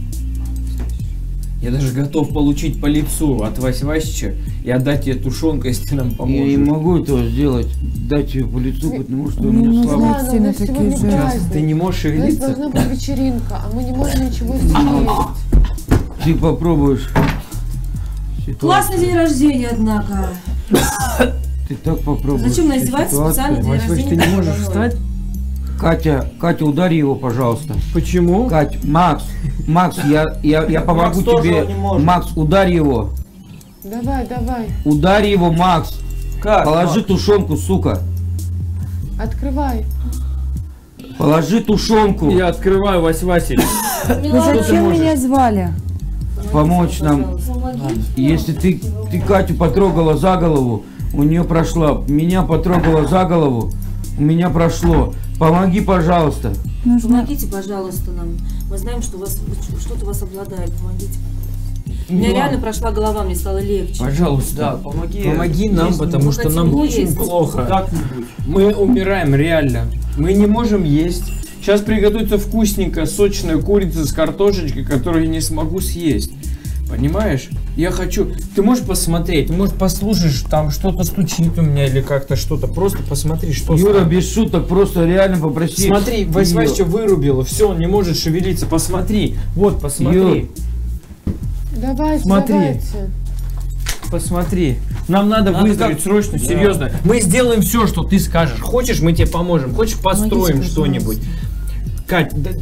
Я даже готов получить по лицу от Вась Васича и отдать тебе тушенку, если ты нам Я не поможешь. могу этого сделать, дать ее по лицу, потому что у Мне меня нужно слабость. Ладно, идти у на нас такие сегодня жесты. праздник. Ты не можешь У нас шевелиться? должна быть вечеринка, а мы не можем ничего съесть. Ты попробуешь. Ситуацию. Классный день рождения, однако. Ты так попробуешь. Зачем всю называть ситуацию. специально день Вась Вась, ты рождения? не можешь Домой. встать? Катя, Катя, удари его, пожалуйста. Почему? Кать, Макс, Макс, я, я, я помогу Макс тоже тебе. не может. Макс, ударь его. Давай, давай, Ударь его, Макс. Как? Положи тушенку, сука. открывай. Положи тушенку. Я открываю, Вась Васич. Вы Милана, зачем меня звали? Помочь нам. Если ты, ты Катю потрогала за голову, у нее прошла. Меня потрогала за голову, у меня прошло. Помоги, пожалуйста. Нужно... Помогите, пожалуйста, нам. Мы знаем, что у вас что-то вас обладает. Помогите. У меня реально прошла голова, мне стало легче. Пожалуйста, Да, помоги. помоги нам, Есть потому мы что хотим нам есть. очень плохо. Как-нибудь. Мы умираем реально. Мы не можем есть. Сейчас приготовится вкусненькая, сочная курица с картошечкой, которую я не смогу съесть. Понимаешь? Я хочу... Ты можешь посмотреть, может послушаешь, там что-то стучит у меня или как-то что-то. Просто посмотри, что... Юра, стало. без шуток, просто реально попроси. Смотри, Вася вырубила, все, он не может шевелиться. Посмотри, вот, посмотри. Юр. Давайте, Смотри. давайте. Посмотри. Нам надо, Надо выздороветь как- срочно, Да. серьезно. Мы сделаем все, что ты скажешь. Хочешь, мы тебе поможем. Хочешь, построим Помогите, что-нибудь. Кать, да...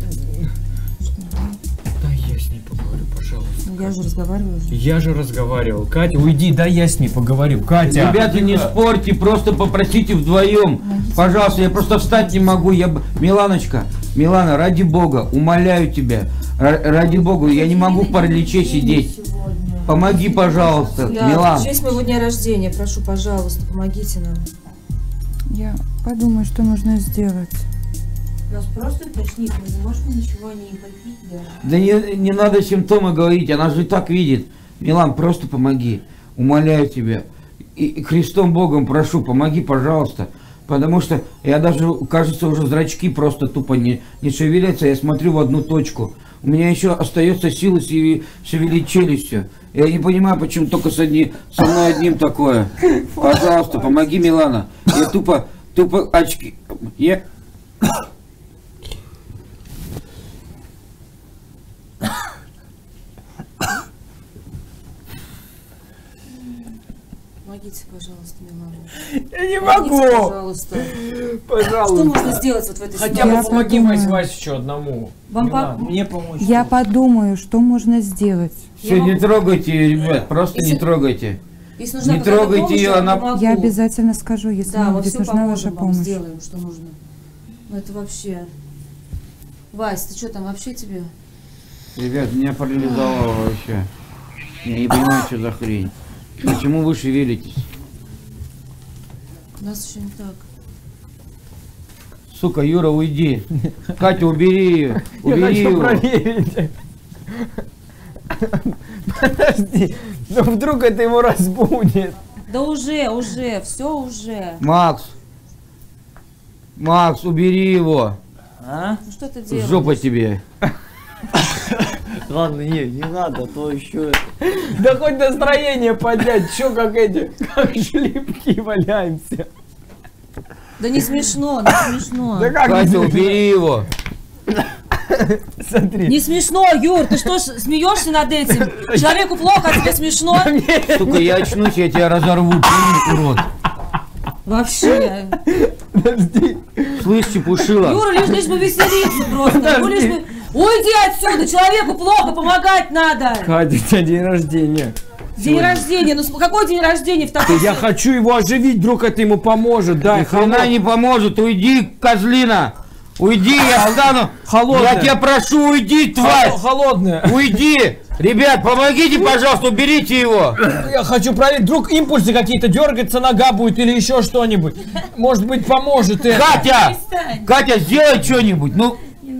Да я с ней поговорю, пожалуйста. Ну, я же разговариваю. уже. Я же разговаривал. Катя, уйди, да я с ней поговорю. Катя! Ребята, не спорьте, просто попросите вдвоем. Пожалуйста, я просто встать не могу. Я... б- Миланочка, Милана, ради бога, умоляю тебя. Р- ради бога, я не могу в параличе сидеть. Помоги, пожалуйста, Да, Милан. в честь моего дня рождения, прошу, пожалуйста, помогите нам. Я подумаю, что нужно сделать. Нас просто тошнит, мы не можем ничего не попить, да. Да не, не надо симптомы говорить, она же и так видит. Милан, просто помоги. Умоляю тебя. И, и Христом Богом прошу, помоги, пожалуйста. Потому что я даже, кажется, уже зрачки просто тупо не, не шевелятся. Я смотрю в одну точку. У меня еще остается силы шеве- шевелить челюстью. Я не понимаю, почему только с одни, со мной одним такое. Пожалуйста, помоги, Милана. Я тупо, тупо очки. Я... Помогите, пожалуйста, Милана. Я не Помогите, могу! пожалуйста. Пожалуйста. Что можно сделать вот в этой Хотя бы Я ситуации? помоги подумаю. Вась еще одному. Вам Милан, по- мне помочь. Я подумаю, что можно сделать. Все, Я не могу- трогайте, ребят, просто Если- не трогайте. Если нужна Не какая-то трогайте помощь, ее, я она- помогу. Я обязательно скажу, если Да, мне мы будет все нужна поможем ваша вам, помощь. сделаем, что нужно. Ну это вообще... Вась, ты что там вообще тебе? Ребят, меня парализовало вообще. Я не понимаю, что за хрень. Почему вы шевелитесь? У нас еще не так. Сука, Юра, уйди. Катя, убери ее. Я Убери хочу его. проверить. Подожди, ну вдруг это его разбудит. Да уже, уже, все уже. Макс. Макс, убери его. А? Ну что ты делаешь? Жопа тебе. Ладно, не, не надо, а то еще... Да хоть настроение поднять, чё как эти, как шлипки валяемся. Да не смешно, не смешно. Да как Катя, не убери его. Смотри. Не смешно, Юр, ты что, ж смеешься над этим? Человеку плохо, а тебе смешно? Сука, я очнусь, я тебя разорву, понял, урод. Вообще. Подожди. Слышь, чепушила. Юра, лишь, лишь бы веселиться просто. Ну, лишь бы... Уйди отсюда, человеку плохо, помогать надо. Катя, у тебя день рождения. День рождения, ну с- какой день рождения в такой... Я хочу его оживить, вдруг это ему поможет. Дай, Ни хрена не поможет, уйди, козлина. Уйди, я стану. Холодная. Я тебя прошу, уйди, тварь. Холодная. Уйди. Ребят, помогите, пожалуйста, уберите его. Я хочу проверить, вдруг импульсы какие-то, дергается нога будет или еще что-нибудь. Может быть, поможет это. Катя! Катя, сделай что-нибудь. Ну,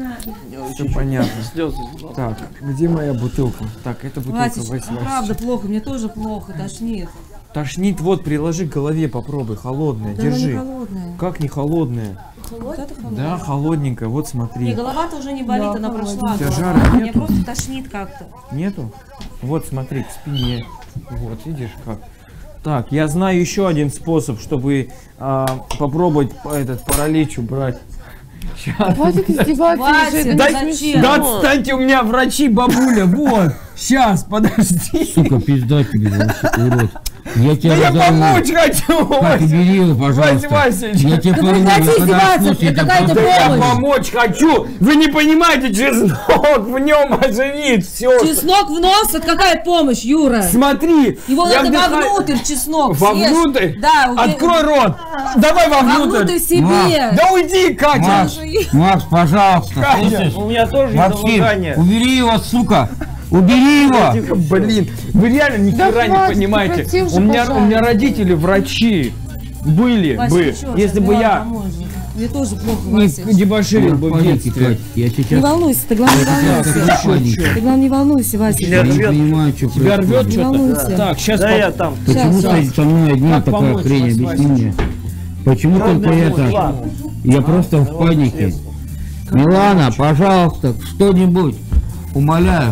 Все понятно. Слезы. Так, где моя бутылка? Так, это бутылка Вася, Вась, ну, Вась. правда плохо, мне тоже плохо, тошнит. Тошнит, вот, приложи к голове, попробуй, холодная, Да она не держи. холодная. Как не холодная? Вот это холодная. Да, холодненькая, вот Не, смотри. голова-то уже не болит, она прошла. тебя голова. жара Меня нету? просто тошнит как-то. Нету? Вот, смотри, к спине. Вот, видишь как. Так, я знаю еще один способ, чтобы а, попробовать этот паралич убрать. Сейчас. Хватит издеваться Вася, уже, это да не зачем? смешно. Да отстаньте, у меня врачи, бабуля, вот. Сейчас, подожди. сука, пизда тебе, вообще, урод. Я Да тебя я разорву. помочь хочу. Катя, Вась. убери его, Вась пожалуйста. Васильевич. Я тебя Да порву, прекрати я когда издеваться, очнусь, я это тебя какая-то просто- Я помощь. помочь хочу. Вы не понимаете, чеснок в нем оживит все. Чеснок в нос, это какая помощь, Юра? Смотри. Его я надо вдыхаю- вовнутрь, чеснок. съешь. Вовнутрь? Да, уби- Открой рот. Давай Вовнутрь вовнутрь. себе. Да уйди, Катя. Макс, Макс, пожалуйста, Катя, слышишь? У меня тоже Максим, недомогание. убери его, сука. Убери его. Блин, вы реально ни Да хера не хватит, понимаете. прекрати уже, У меня, у пожалуйста. меня родители врачи были Вася, бы, ты чё, если бы Милана я поможет. Мне тоже плохо, не Вася. дебоширил бы в Погодите, детстве. Кать, я Не сейчас... волнуйся, ты главное не волнуйся. Так, панике. Ты главное не волнуйся, Вася. Я не рвет. понимаю, что Тебя рвет происходит. Не что-то? волнуйся. Так, сейчас Да я там. Почему Щас, со со мной одна Как такая помочь, хрень, Вась, объясни Вася? мне. Почему только это? Я просто в панике. Милана, пожалуйста, что-нибудь. Умоляю.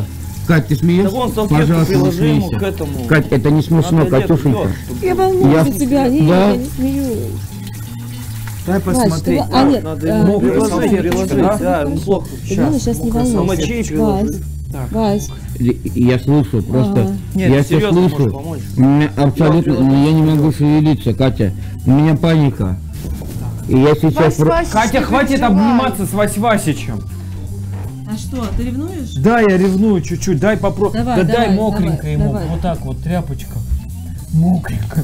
Кать, ты смеешься? Да вон салфетку приложи ему к этому. Кать, это не смешно, Надо Катюшенька. лето, Я волнуюсь Я- за тебя, не, Да. я не смеюсь. Дай посмотреть. Вась, ты- а, нет, Надо а, ему приложи, приложить, приложи, да? да, ему плохо. Ладно, сейчас не волнуйся. Намочить, Вась, приложи. Вась, Я слышу, просто. Ага. Нет, я серьезно тебя можешь слышу. помочь. У меня абсолютно, я не могу шевелиться, Катя. У меня паника. И я сейчас... Вась, Вась, Катя, не хватит переживай. обниматься с Вась Васичем. А что, ты ревнуешь? Да, я ревную чуть-чуть, дай попробуй. Давай, Да давай, дай мокренько давай, ему, давай. вот так вот, тряпочка. Мокренько.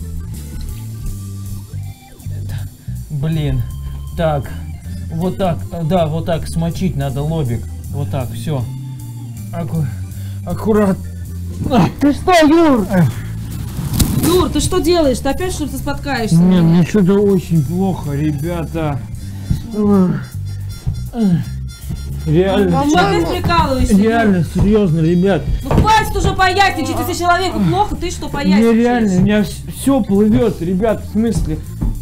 Это- Блин, так, вот так, да, вот так смочить надо лобик. Вот так, все. Аку... Аккуратно. Ты что, Юр? Юр, ты что делаешь? Ты опять что-то споткаешься? Не, мне что-то очень плохо, ребята. Реально, Ты опять прикалываешься? реально, Юр? серьезно, ребят. Ну хватит уже поясничать, если человеку плохо, ты что Мне поясничаешь? реально, у меня все плывет, ребят, в смысле.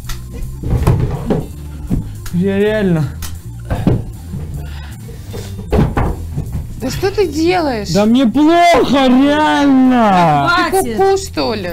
Я реально. Да что ты делаешь? Да мне плохо, реально. Ты Хватит! ку-ку, что ли?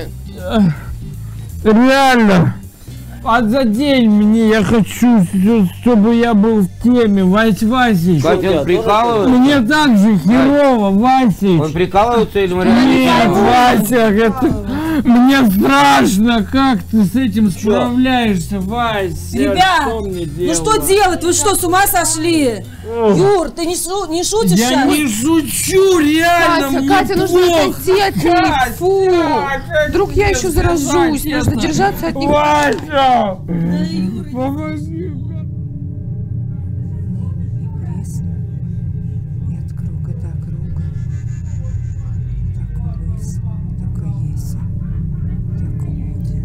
Реально. Отзадень мне, я хочу, с- чтобы я был в теме, Вась Васич. Катя, он прикалывается? Мне так же херово, Васич. Он прикалывается или мы реально Нет, прикалываемся? Вася, это... Мне страшно, как ты с этим справляешься, Вася. Ребят, что мне ну делать? что делать? Вы что, с ума сошли? Юр, ты не, шу- не шутишь Я сейчас? не шучу, реально, Катя, мне Катя, нужно плохо. отойти от них. Катя, Фу. как Вдруг я тебе еще сказать, заражусь. Нужно честно? держаться от них. Вася! Помоги. Пресно. И от круга до круга. Так вис, так и есть, так и будет.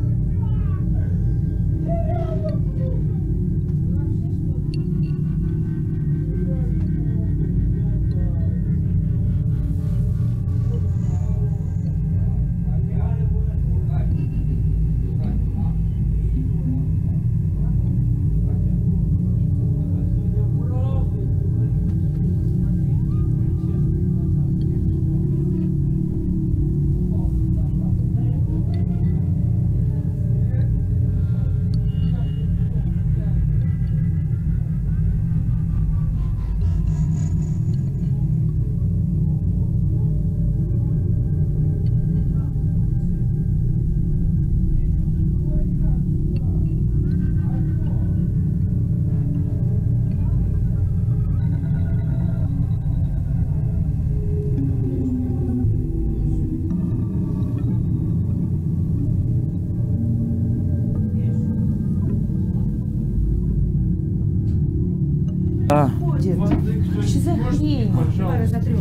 Дед, что за хрень? Давай разотрем.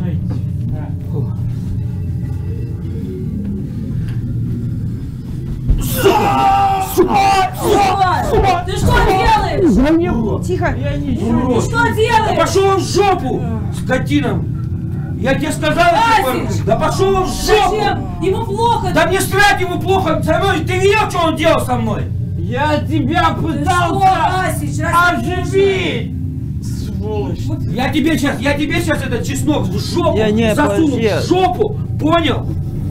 Юра, ты что делаешь? Тихо. Ты что делаешь? Пошел он в жопу, скотина! Я тебе сказал, Васич! да пошел он в жопу! Зачем? Ему плохо. Да мне срать ему плохо со мной! Ты видел, что он делал со мной? Я тебя Ты что, пытался Васич, разве оживить! Сволочь! Я тебе сейчас, я тебе сейчас этот чеснок в жопу Я не, засуну, подожди. в жопу, понял?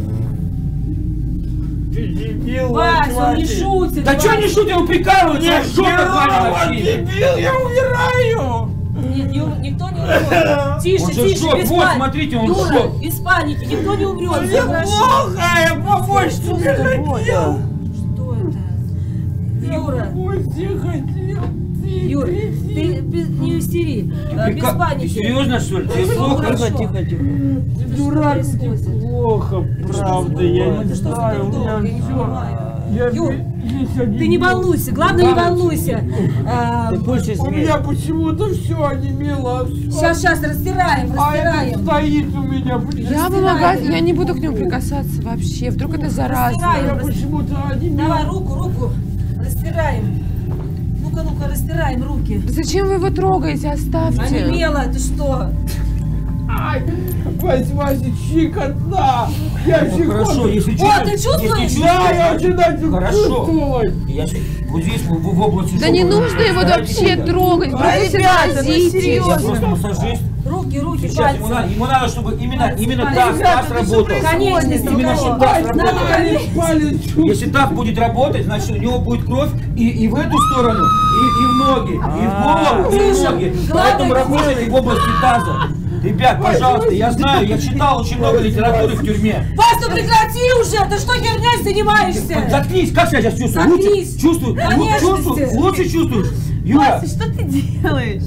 Ты дебил, Вась, он не шутит. Да что не шутил, он прикалывается, Нет, в жопу херово, вообще. дебил, я умираю! Нет, не ум- никто не умрет. Тише, Он же тише, жжет. без Вот, паники. смотрите, он Юра, жжет. без паники, никто не умрет. Мне Всё хорошо. плохо, я помочь тебе хотел! Что это? Юра, Помочь тебе хотел! Юр, ты без- не истери. А, Без Прика- Ты паники. серьезно, что ли? Тебе Всё плохо? хорошо. Тихо, тихо. Ты дурак, Плохо, правда, я не Ты что за знаю, у дурдом? меня Я не все. понимаю. Я Юр, здесь один Ты не был. волнуйся, главное не волнуйся. А, Ты больше У меня почему-то все онемело, все. Сейчас, сейчас, растираем, А это растираем. стоит у меня, блин. Я помогать, я не буду к нему прикасаться вообще. Вдруг это Я заразно. почему-то онемел. Давай руку, руку, растираем. Ну-ка, ну-ка, растираем руки. Да зачем вы его трогаете? Оставьте. Онемело, ты что? Ай, Вась, Вася, чикотна. Я Ну, чикотна. хорошо, если О, чувствуешь- ты чувствуешь? если Да, я чувствуешь- уже начал Хорошо. чувствовать. Я щас- вот здесь, в, в области Да не жопы, нужно его ставите вообще сюда. трогать. А, Бросите, ребята, ну заразите. Я просто массажист. Руки, руки, Сейчас Сейчас ему надо, ему надо, чтобы именно, Пальцы, именно пальцы. таз, Ребята, таз это работал. что Конечности, Именно кого? чтобы таз Надо работал. конечности. Если таз будет работать, значит у него будет кровь и, и в эту сторону, и, и в ноги, и в голову, и в Слушай, ноги. главное, Поэтому работает и в области таза. Ребят, пожалуйста, я знаю, я читал очень много литературы в тюрьме. Вась, ну прекрати уже! Ты что херней занимаешься? Заткнись, как себя сейчас чувствую? Лучше Заткнись. чувствую, лу- Конечности. чувствую, лучше чувствуешь. Юра, Вася, что ты делаешь?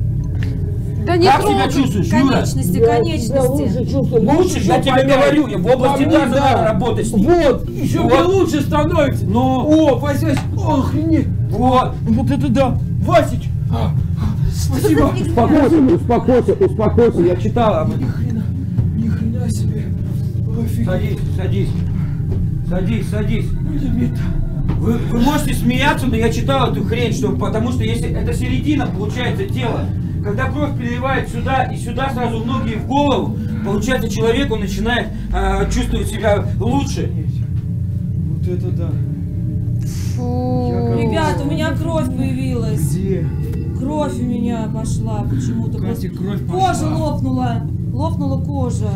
Да не как себя трогай. чувствуешь, Юра? Конечности, конечности. Лучше, я тебе говорю, я в области таза надо работать с ним. Вот, еще Вот. мне лучше становится. Ну, О, Вася, охренеть. вот. Вот это да. Васич. А, спасибо. Успокойся, успокойся, успокойся, я читал об этом. Ни хрена, ни хрена себе. Офигеть. Садись, садись. Садись, садись. Блин, Вы, вы можете смеяться, но я читал эту хрень, что, потому что если это середина, получается, тела. Когда кровь переливает сюда и сюда сразу в ноги и в голову, получается, человек, он начинает а, чувствовать себя лучше. вот это да. Фу. Ребят, у меня кровь появилась. Где? Кровь у меня пошла почему-то. Катя, кровь Кожа пошла. лопнула. Лопнула кожа.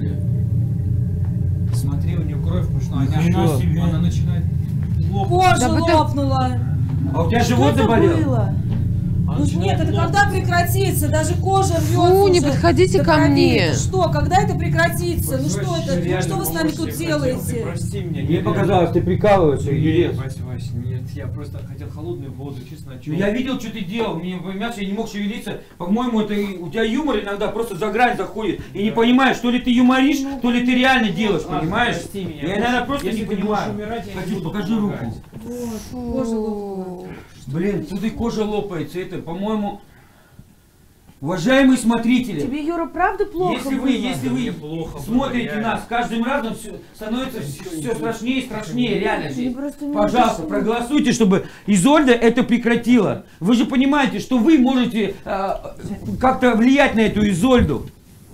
Смотри, у нее кровь пошла, она, Ничего. она, она начинает лопать. Кожа Да вы так- лопнула. А у тебя Что живот это заболел? было? Она Ну начинает нет, это лопать. когда прекратится? Даже кожа рвется. Фу, не уже подходите до ко крови. мне. Это Что, когда это прекратится? Ну что это? Реально Что вы с нами помочь тут тебе хотел, ты делаете? Прости меня. Мне показалось, ты прикалываешься, Нет, Юрец. Вась, Вась, нет, я просто хотел холодную воду, честно, о Ну, чем? я видел, что ты делал, мне, понимаешь, я не мог шевелиться. По-моему, это и- у тебя юмор иногда просто за грань заходит. И не понимаешь, то ли ты юморишь, то ли ты реально делаешь, Ладно, понимаешь? прости меня. Я иногда просто Если не ты будешь понимаю. умирать, я не Хочу, буду покажи помогать. руку. Вот, кожа лопнула. Блин, тут и кожа лопается, это, по-моему... Уважаемые смотрители, Тебе, Юра, правда плохо если было? вы, если Мне вы плохо было, смотрите реально. нас, каждым разом все, становится все страшнее и страшнее, реально Мне здесь. просто не Пожалуйста, написано. проголосуйте, чтобы Изольда это прекратила. Вы же понимаете, что вы можете э, как-то влиять на эту Изольду.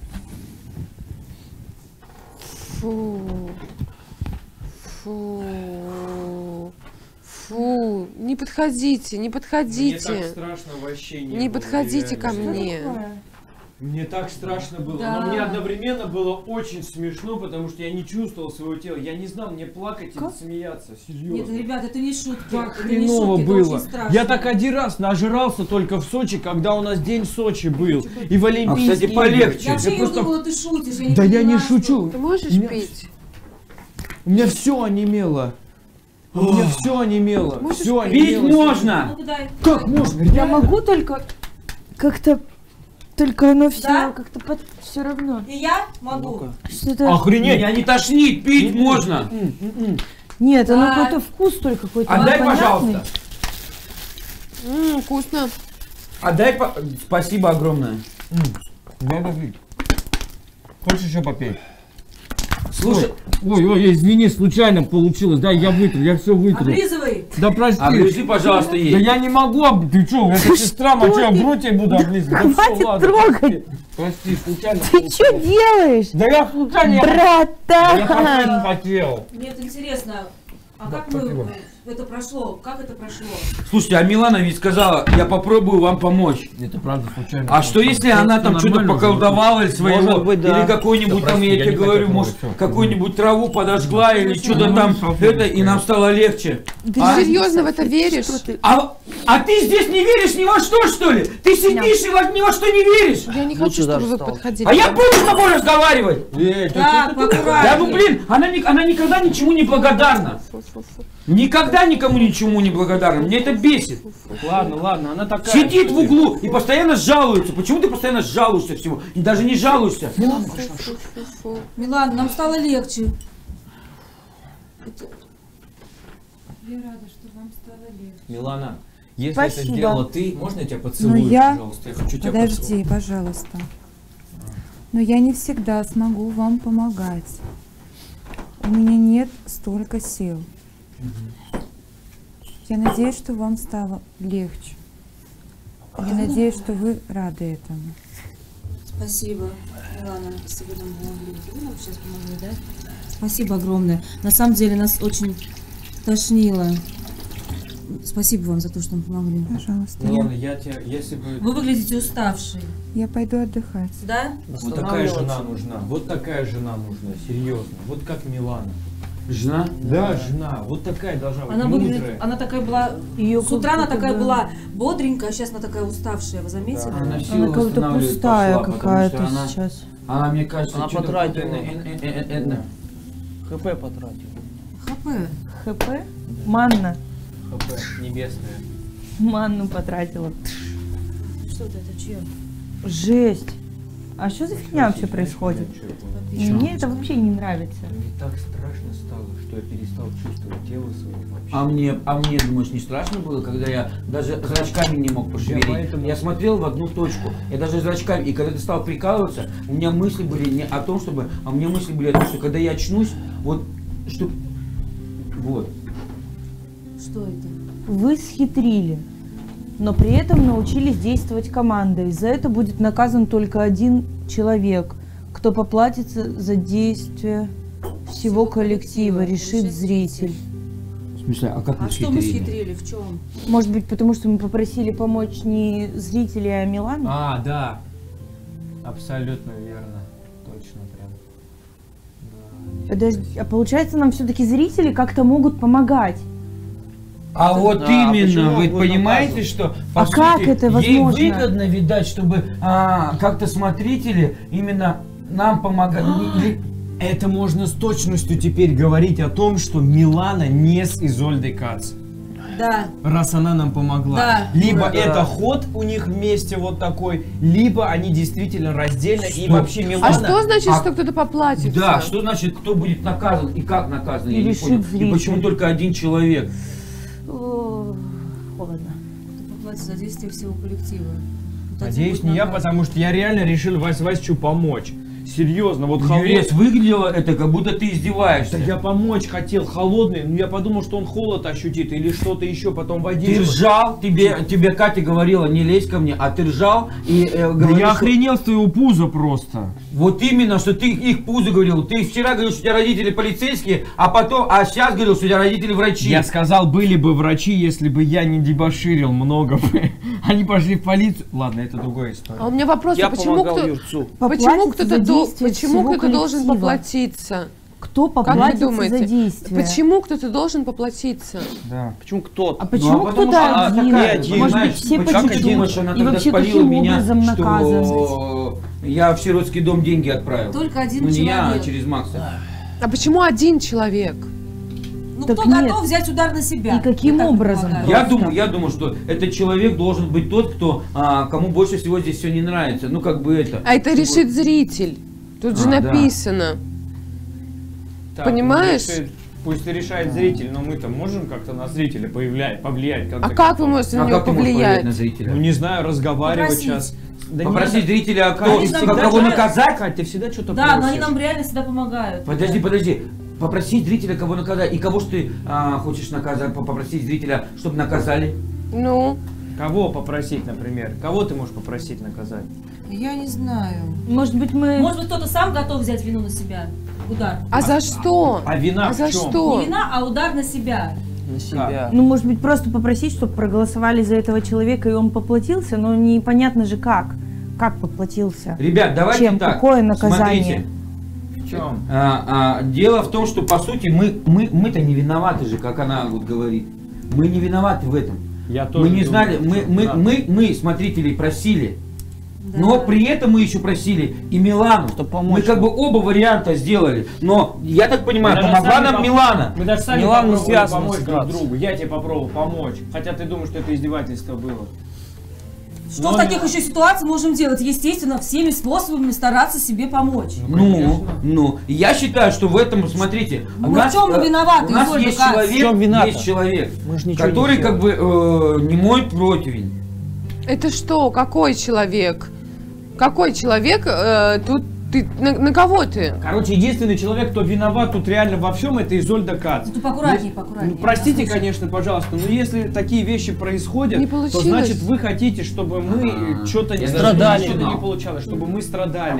Фу. Фу. Фу. Не подходите, не Мне так подходите. страшно вообще не Не было, подходите реально. ко Что мне. такое? Мне так страшно было, Да. но мне одновременно было очень смешно, потому что я не чувствовал своего тела. Я не знал, мне плакать Как? или смеяться, Нет, серьезно. ребят, это не шутки. Так это не хреново шутки, это было. очень страшно. Я так один раз нажрался только в Сочи, когда у нас день Сочи был. И в Олимпийские А, кстати, игры. полегче. Я вообще Я не просто- думала, ты шутишь. Я не Да я не поняла, что- шучу. Ты можешь Меня- пить? У меня все онемело. У меня все онемело. Можешь Все Пить онемело. можно! Ну-ка дай. Как можно? Я могу только как-то, только оно все Да? как-то под... все равно. И я могу. Что-то... Охренеть. Меня не тошнит, пить можно! Нет, оно Да. какой-то вкус только какой-то Отдай, непонятный. пожалуйста! Ммм, вкусно. Отдай, по... спасибо огромное. Надо пить. Хочешь еще попить? Слушай, Ой, ой, извини, случайно получилось. Да, я вытру, я все вытру. Облизывай. Да прости. оближи, пожалуйста, Да ей. я не могу, об- ты что, это сестра моя, что я в рот тебе буду облизывать? Да всё, Хватит ладно, трогать. прости. Прости, случайно Ты что получилось. делаешь? Да я случайно, я, я Братан! совсем хотел. Мне это интересно. А Да, как мы спасибо. э, это прошло? Как это прошло? Слушайте, а Милана ведь сказала, я попробую вам помочь. Это правда случайно. А что если она там что-то Нормально уже. поколдовала или своего, Может быть, да. или какой-нибудь Да, там, прости, я я тебе не говорю, хотел может, трогать, всё. какую-нибудь траву подожгла или что-то Ну, там, ну, это, и нам стало легче. Ты А? серьезно в это веришь? А, а ты здесь не веришь ни во что, что ли? Ты сидишь и во- ни во что не веришь? Я не хочу, чтобы вы подходили. А я буду с тобой разговаривать. Эй, Так, Да аккуратнее. ну блин, она, ни- она никогда ничему не благодарна. Фу-фу-фу. Никогда никому ничему не благодарна. Мне это бесит. Ладно, ладно, она такая. Сидит в углу и постоянно жалуется. Почему ты постоянно жалуешься всему? И даже не жалуешься. Фу-фу-фу-фу. Милана, нам стало легче. Я рада, что вам стало легче. Милана, если Спасибо. это сделала ты, можно я тебя поцелую, Ну, я- пожалуйста? Я хочу тебя Подожди, поцеловать. пожалуйста. Но я не всегда смогу вам помогать. У меня нет столько сил. Я надеюсь, что вам стало легче. Я надеюсь, что вы рады этому. Спасибо, Милана, спасибо, нам помогли. Вы нам сейчас помогли, да? Спасибо огромное. На самом деле нас очень тошнило. Спасибо вам за то, что нам помогли. Пожалуйста. Ну Я, ладно, я тебе, если бы... Вы выглядите уставший. я пойду отдыхать. Да? Вот такая жена нужна, вот такая жена нужна, серьезно. Вот как Милана. Жена? Да, жена, вот такая должна быть Она выглядит, мудрая. она такая была, Её с утра она как будто такая бы- была бодренькая, а сейчас она такая уставшая, вы заметили? Она Она силу как будто восстанавливает пустая пошла, потому какая-то что она- сейчас. Она, мне кажется, Она что-то потратила. какое-то, э, э, э, э, э, ХП потратил. ХП. ХП? Манна. ХП небесная. Манну потратила. Что это, это чье? Жесть. А что за фигня вообще происходит? Мне это вообще не нравится. Мне так страшно стало, что я перестал чувствовать тело свое вообще. А мне, а мне, думаешь, не страшно было, когда я даже зрачками не мог пошевелить? Я, поэтому- смотрел в одну точку, я даже зрачками, и когда ты стал прикалываться, у меня мысли были не о том, чтобы, а у меня мысли были о том, что когда я очнусь, вот, что, вот. Что это? Вы схитрили, но при этом научились действовать командой. За это будет наказан только один человек, кто поплатится за действия всего коллектива, решит зритель. В смысле, а как А мы что мы схитрили? схитрили? В чем? Может быть, потому что мы попросили помочь не зрителей, а Милану? А, да. Абсолютно верно. Точно прям. Да. Подожди, а получается, нам все-таки зрители как-то могут помогать? А вот Да, почему именно, вы он будет понимаете, наказан? что по А сути, как это ей возможно? выгодно, видать, чтобы а, как-то смотрители именно нам помогали. Или- Это можно с точностью теперь говорить о том, что Милана не с Изольдой Кац. Да. Раз она нам помогла. Да. Либо Да. это ход у них вместе вот такой, либо они действительно раздельно и Что? вообще Милана... А что значит, А- что кто-то поплатится? Да, что значит, кто будет наказан и как наказан, я не Решит понял. И зритель. почему только один человек? О, холодно. Кто поплатится за действия всего коллектива. Вот один Надеюсь, будет не я, наказан. потому что я реально решил Вась Васичу помочь. Серьезно, вот холодный... Юрец, выглядело это, как будто ты издеваешься. Да я помочь хотел, холодный, но я подумал, что он холод ощутит или что-то еще, потом водичку. Ты ржал, тебе, тебе Катя говорила, не лезь ко мне, а ты ржал и э, Да говоришь, я что- охренел с твоего пуза просто. Вот именно, что ты их пузо говорил. Ты вчера говорил, что у тебя родители полицейские, а потом, а сейчас говорил, что у тебя родители врачи. Я сказал, были бы врачи, если бы я не дебоширил много бы. Они пошли в полицию. Ладно, это другая история. А у меня вопрос, Я а почему помогал кто... Юрцу. Почему Поплатится кто-то за до- действия почему всего кто-то должен коллектива. поплатиться? Кто Как вы поплатится думаете? за действия? Почему кто-то должен поплатиться? Да. Почему кто-то? А почему Ну, а потому кто-то что она один? такая, один. Может знаешь, быть, все по как чуть-чуть? думаешь, она И тогда вообще, спалила каким меня, образом наказан? что я в сиротский дом деньги отправил. Только один Ну не я, а человек. через Макса. А почему один человек? Ну Так кто нет. готов взять удар на себя? И каким Я так образом? предполагаю. Я Просто. думаю, я думаю, что этот человек должен быть тот, кто, а, кому больше всего здесь все не нравится. Ну как бы это. А это решит зритель. Тут же А, да. написано. Так, Понимаешь? ну, если- Пусть и решает зритель, но мы-то можем как-то на зрителя повлиять, повлиять. в конце А как вы концов? можете на А него как ты можешь повлиять повлиять? на зрителя? Ну не знаю, разговаривать Попросить. сейчас. Да не Попросить надо. зрителя, а Катя, кто, ты всегда кого знаешь- наказать? Кать, ты всегда что-то Да, но они просишь. нам реально всегда помогают. Подожди, подожди. Попросить зрителя, кого наказать. И кого ж ты а, хочешь наказать, попросить зрителя, чтобы наказали? Ну, Кого попросить, например? Кого ты можешь попросить наказать? Я не знаю. Может быть, мы... Может быть, кто-то сам готов взять вину на себя? Удар. а за что? А вина А в за чем? что? Не вина, а удар на себя. На себя. Ну, может быть, просто попросить, чтобы проголосовали за этого человека, и он поплатился, но непонятно же как. Как поплатился? Ребят, давайте Чем? так. Какое наказание? Смотрите. В чем? А, а, дело в том, что по сути мы, мы, мы-то не виноваты же, как она вот говорит. Мы не виноваты в этом. Я Мы тоже не думаю, знали, что мы, мы, да. мы, мы смотрителей просили. Да. Но при этом мы еще просили и Милану. Чтобы помочь Мы как бы вам. оба варианта сделали. Но я так понимаю, Мы даже помогла сами нам поп- Милана. Мы даже сами Милана не попробовали связана помочь с друг Кац. другу. Я тебе попробовал помочь. Хотя ты думаешь, что это издевательство было. Что Но в таких не- еще ситуациях можем делать? Естественно, всеми способами стараться себе помочь. Ну, конечно. ну, я считаю, что в этом, смотрите, Ну, у в нас, чем мы э, виноваты, у нас Изольда есть Кац? В чем человек, вина-то? есть человек, Мы же ничего не который сделали. как бы э, не моет противень. Это что? Какой человек? Какой человек? э, тут ты на, на кого ты? Короче, единственный человек, кто виноват тут реально во всем, это Изольда Кац. Тут поаккуратнее, Если- поаккуратнее. Ну, простите, Да, конечно, пожалуйста, но если такие вещи происходят, Не то получилось. значит вы хотите, чтобы мы А, что-то не я страдали, даже не что-то не знал. получалось, чтобы мы страдали.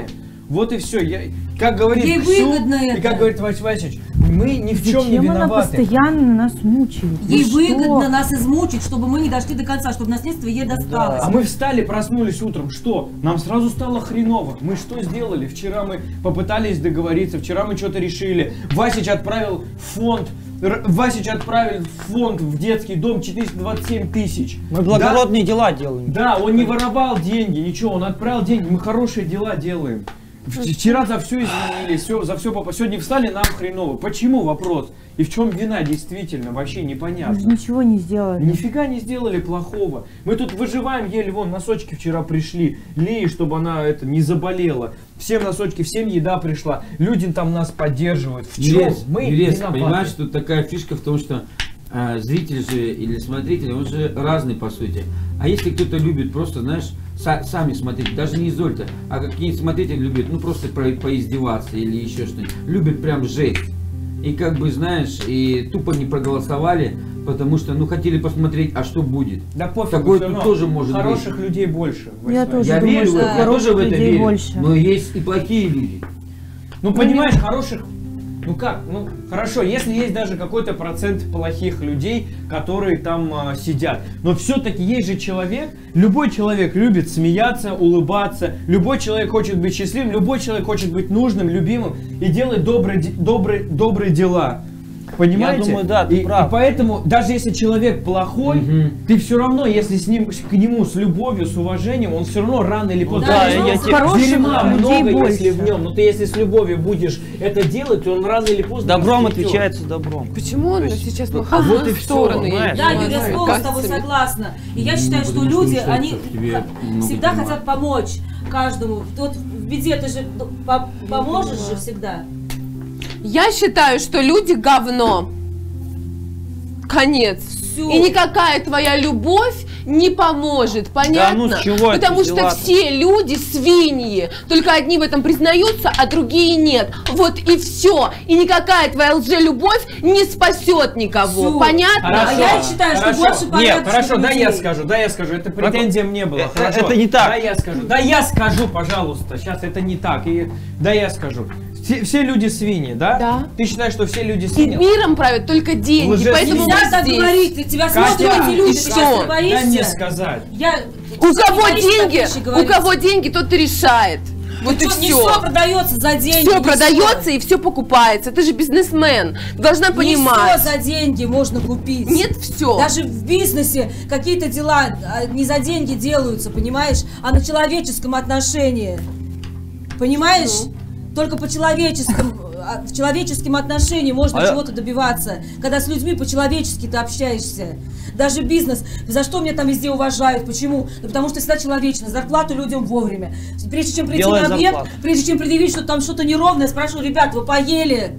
Вот и все. Я, как говорит Ей Ксю, выгодно и это. как говорит Вась Васич, мы ни в чем не Зачем она виноваты. постоянно нас мучает? Ей Вы выгодно что? нас измучить, чтобы мы не дошли до конца, чтобы наследство ей досталось. А мы встали, проснулись утром, что? Нам сразу стало хреново. Мы что сделали? Вчера мы попытались договориться, вчера мы что-то решили. Васич отправил в фонд, Р- Васич отправил в фонд в детский дом четыреста двадцать семь тысяч. Мы благородные дела делаем. Да, он не воровал деньги, ничего, он отправил деньги, мы хорошие дела делаем. Вчера за все извинились, все, за все попа. Сегодня встали, нам хреново. Почему вопрос? И в чем вина действительно? Вообще Мы же непонятно. ничего не сделали. Нифига не сделали плохого. Мы тут выживаем, еле вон носочки вчера пришли. Лей, чтобы она это не заболела. Всем носочки, всем еда пришла. Люди там нас поддерживают. В чем? Юрец, Мы Юрец, виноваты. понимаешь, тут такая фишка в том, что э, зритель же или смотритель, он же разный по сути. А если кто-то любит просто, знаешь, са- сами смотреть, даже не из Ольта, а какие-нибудь смотрители любят, ну просто про- поиздеваться или еще что-нибудь, любят прям жесть. И как бы, знаешь, и тупо не проголосовали, потому что, ну, хотели посмотреть, а что будет. Да пофиг, Такое всё тут равно тоже может хороших быть. людей больше. Я Вась тоже Я думаю, верю в что это, я хороших тоже в это людей верю. больше. Но есть и плохие люди. Ну, понимаешь, хороших... Ну как, ну хорошо, если есть даже какой-то процент плохих людей, которые там а, сидят, но все-таки есть же человек, любой человек любит смеяться, улыбаться, любой человек хочет быть счастливым, любой человек хочет быть нужным, любимым и делать добрые, де- добрые, добрые дела. Понимаете? Я думаю, да, ты и, прав. и поэтому, даже если человек плохой, Мгм. ты все равно, если с ним, к нему с любовью, с уважением, он все равно рано или поздно... Да, я я тебе- хороших дерьма людей много, если больше. в нем, но ты если с любовью будешь это делать, то он рано или поздно... Добром расцветет. отвечается добром. Почему он То есть, сейчас вот- махал вот в и мою всё, сторону? Я понимаешь? не Да, знаю, Юля, мне снова с тобой кажется, согласна. И я Ну, считаю, что потому что люди, считается, они что в тебе х- много всегда дерьма. хотят помочь каждому. Вот в беде ты же ну, по- поможешь же всегда. Я считаю, что люди говно. Конец. Всё. И никакая твоя любовь не поможет, понятно? ну с чего это Потому что взяла-то? все люди свиньи. Только одни в этом признаются, а другие нет. Вот и все. И никакая твоя лжелюбовь не спасет никого. Всё. Понятно? А я считаю, что хорошо. больше Нет, порядочных хорошо, да я людей. скажу, да я скажу, это претензиям не было. Э, Хорошо. это не так. Да я скажу, да я скажу, пожалуйста, сейчас это не так. И, да я скажу. Все, все люди свиньи, да? Да. Ты считаешь, что все люди И свиньи? миром правят только деньги, Лжесвиньи. поэтому Нельзя мы так здесь. говорить, ты- тебя Катя, смотрят эти люди, и ты что? сейчас не Дай мне боишься? сказать. Я... У кого не боишься такие деньги, вещи у говорить? кого деньги, тот и решает. Вот и Что, не все. все продается за деньги. Все не продается и все покупается. Ты же бизнесмен. Ты должна всё. понимать. Не все за деньги можно купить. Нет, все. Даже в бизнесе какие-то дела а, не за деньги делаются, понимаешь, а на человеческом отношении. Понимаешь? Только по человеческому, а, в человеческом отношении можно А я- чего-то добиваться, когда с людьми по-человечески ты общаешься. Даже бизнес, за что меня там везде уважают, почему? Да потому что всегда человечно, зарплату людям вовремя. Прежде чем прийти Белая на объект, зарплата. прежде чем предъявить, что там что-то неровное, спрашиваю, ребят, вы поели?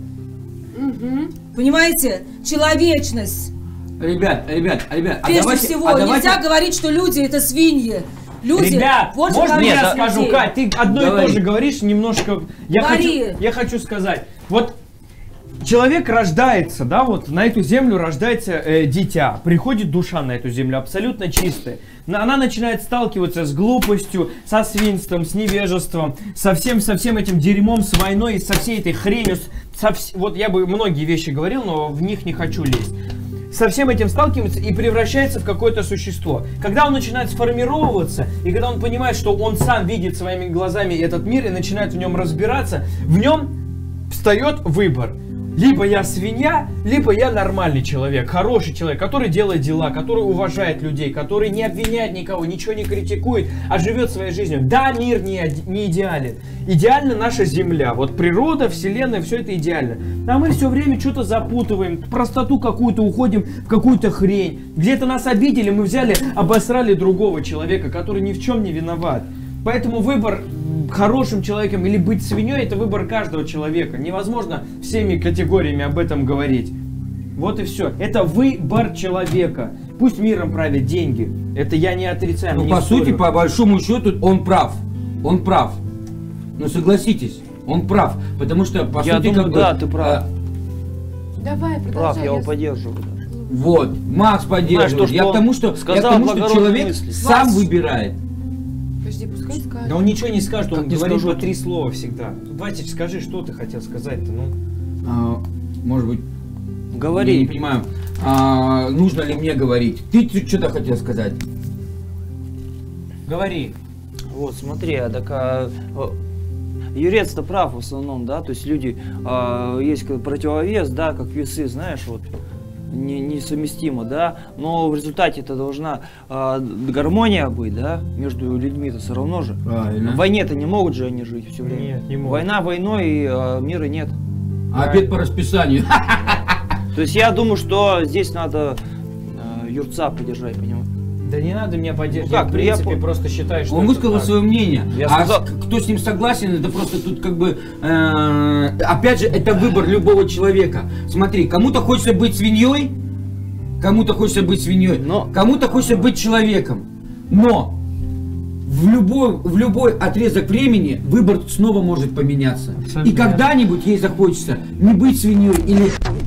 Понимаете? Человечность. Ребят, ребят, ребят, а Прежде давайте, всего, а давайте- нельзя говорить, что люди это свиньи. Люди, Ребят, больше можно хороших я людей. скажу, Кать, ты одно Давай. и то же говоришь, немножко... Я Говори. хочу, я хочу сказать, вот человек рождается, да, вот на эту землю рождается э, дитя, приходит душа на эту землю абсолютно чистая. На- Она начинает сталкиваться с глупостью, со свинством, с невежеством, со всем, со всем этим дерьмом, с войной, со всей этой хренью. Со вс- Вот я бы многие вещи говорил, но в них не хочу лезть. Со всем этим сталкивается и превращается в какое-то существо. Когда он начинает сформировываться, и когда он понимает, что он сам видит своими глазами этот мир и начинает в нем разбираться, в нем встает выбор. Либо я свинья, либо я нормальный человек, хороший человек, который делает дела, который уважает людей, который не обвиняет никого, ничего не критикует, а живет своей жизнью. Да, мир не, оди- не идеален. Идеальна наша Земля. Вот природа, Вселенная, все это идеально. А мы все время что-то запутываем, в простоту какую-то уходим, в какую-то хрень. Где-то нас обидели, мы взяли, обосрали другого человека, который ни в чем не виноват. Поэтому выбор хорошим человеком или быть свиньей — это выбор каждого человека. Невозможно всеми категориями об этом говорить. Вот и все. Это выбор человека. Пусть миром правят деньги. Это я не отрицаю. Ну, не по спорю. сути, по большому счету, он прав. Он прав. Ну, согласитесь, он прав. Потому что, по Я сути, думаю, как бы, да, ты прав. э, Давай, Прав, продолжай. я его я- поддерживаю. даже. вот, Макс поддерживает. Знаешь, то, я что к тому, что, я сказал к тому, что благородные человек мысли. сам Макс, выбирает. Подожди, пускай скажет. Да он ничего не скажет, он Как не говорит скажу, по три слова всегда. Батич, скажи, что ты хотел сказать-то, ну? А, может быть, Говори. я не понимаю, а, нужно ли мне говорить? Ты что-то хотел сказать? Говори. Вот, смотри, а так а, а, Юрец-то прав в основном, да, то есть люди, а, есть как противовес, да, как весы, знаешь, вот, не, несовместимо, да, но в результате это должна а, гармония быть, да, между людьми-то все равно же. Правильно. В войне-то не могут же они жить все время. Нет, не могут. Война войной, и а, мира нет. А обед по расписанию. То есть я думаю, что здесь надо а, Юрца поддержать, понимаешь? Да не надо меня поддерживать, Ну как, я в принципе я по- просто считаю, что Он это высказал так. свое мнение. Я А сказал- с- кто с ним согласен, это просто тут как бы... э, опять же, это выбор любого человека. Смотри, кому-то хочется быть свиньей, кому-то хочется быть свиньей, Но- кому-то хочется быть человеком. Но в любой, в любой отрезок времени выбор снова может поменяться. Абсолютно И когда-нибудь ей захочется не быть свиньей или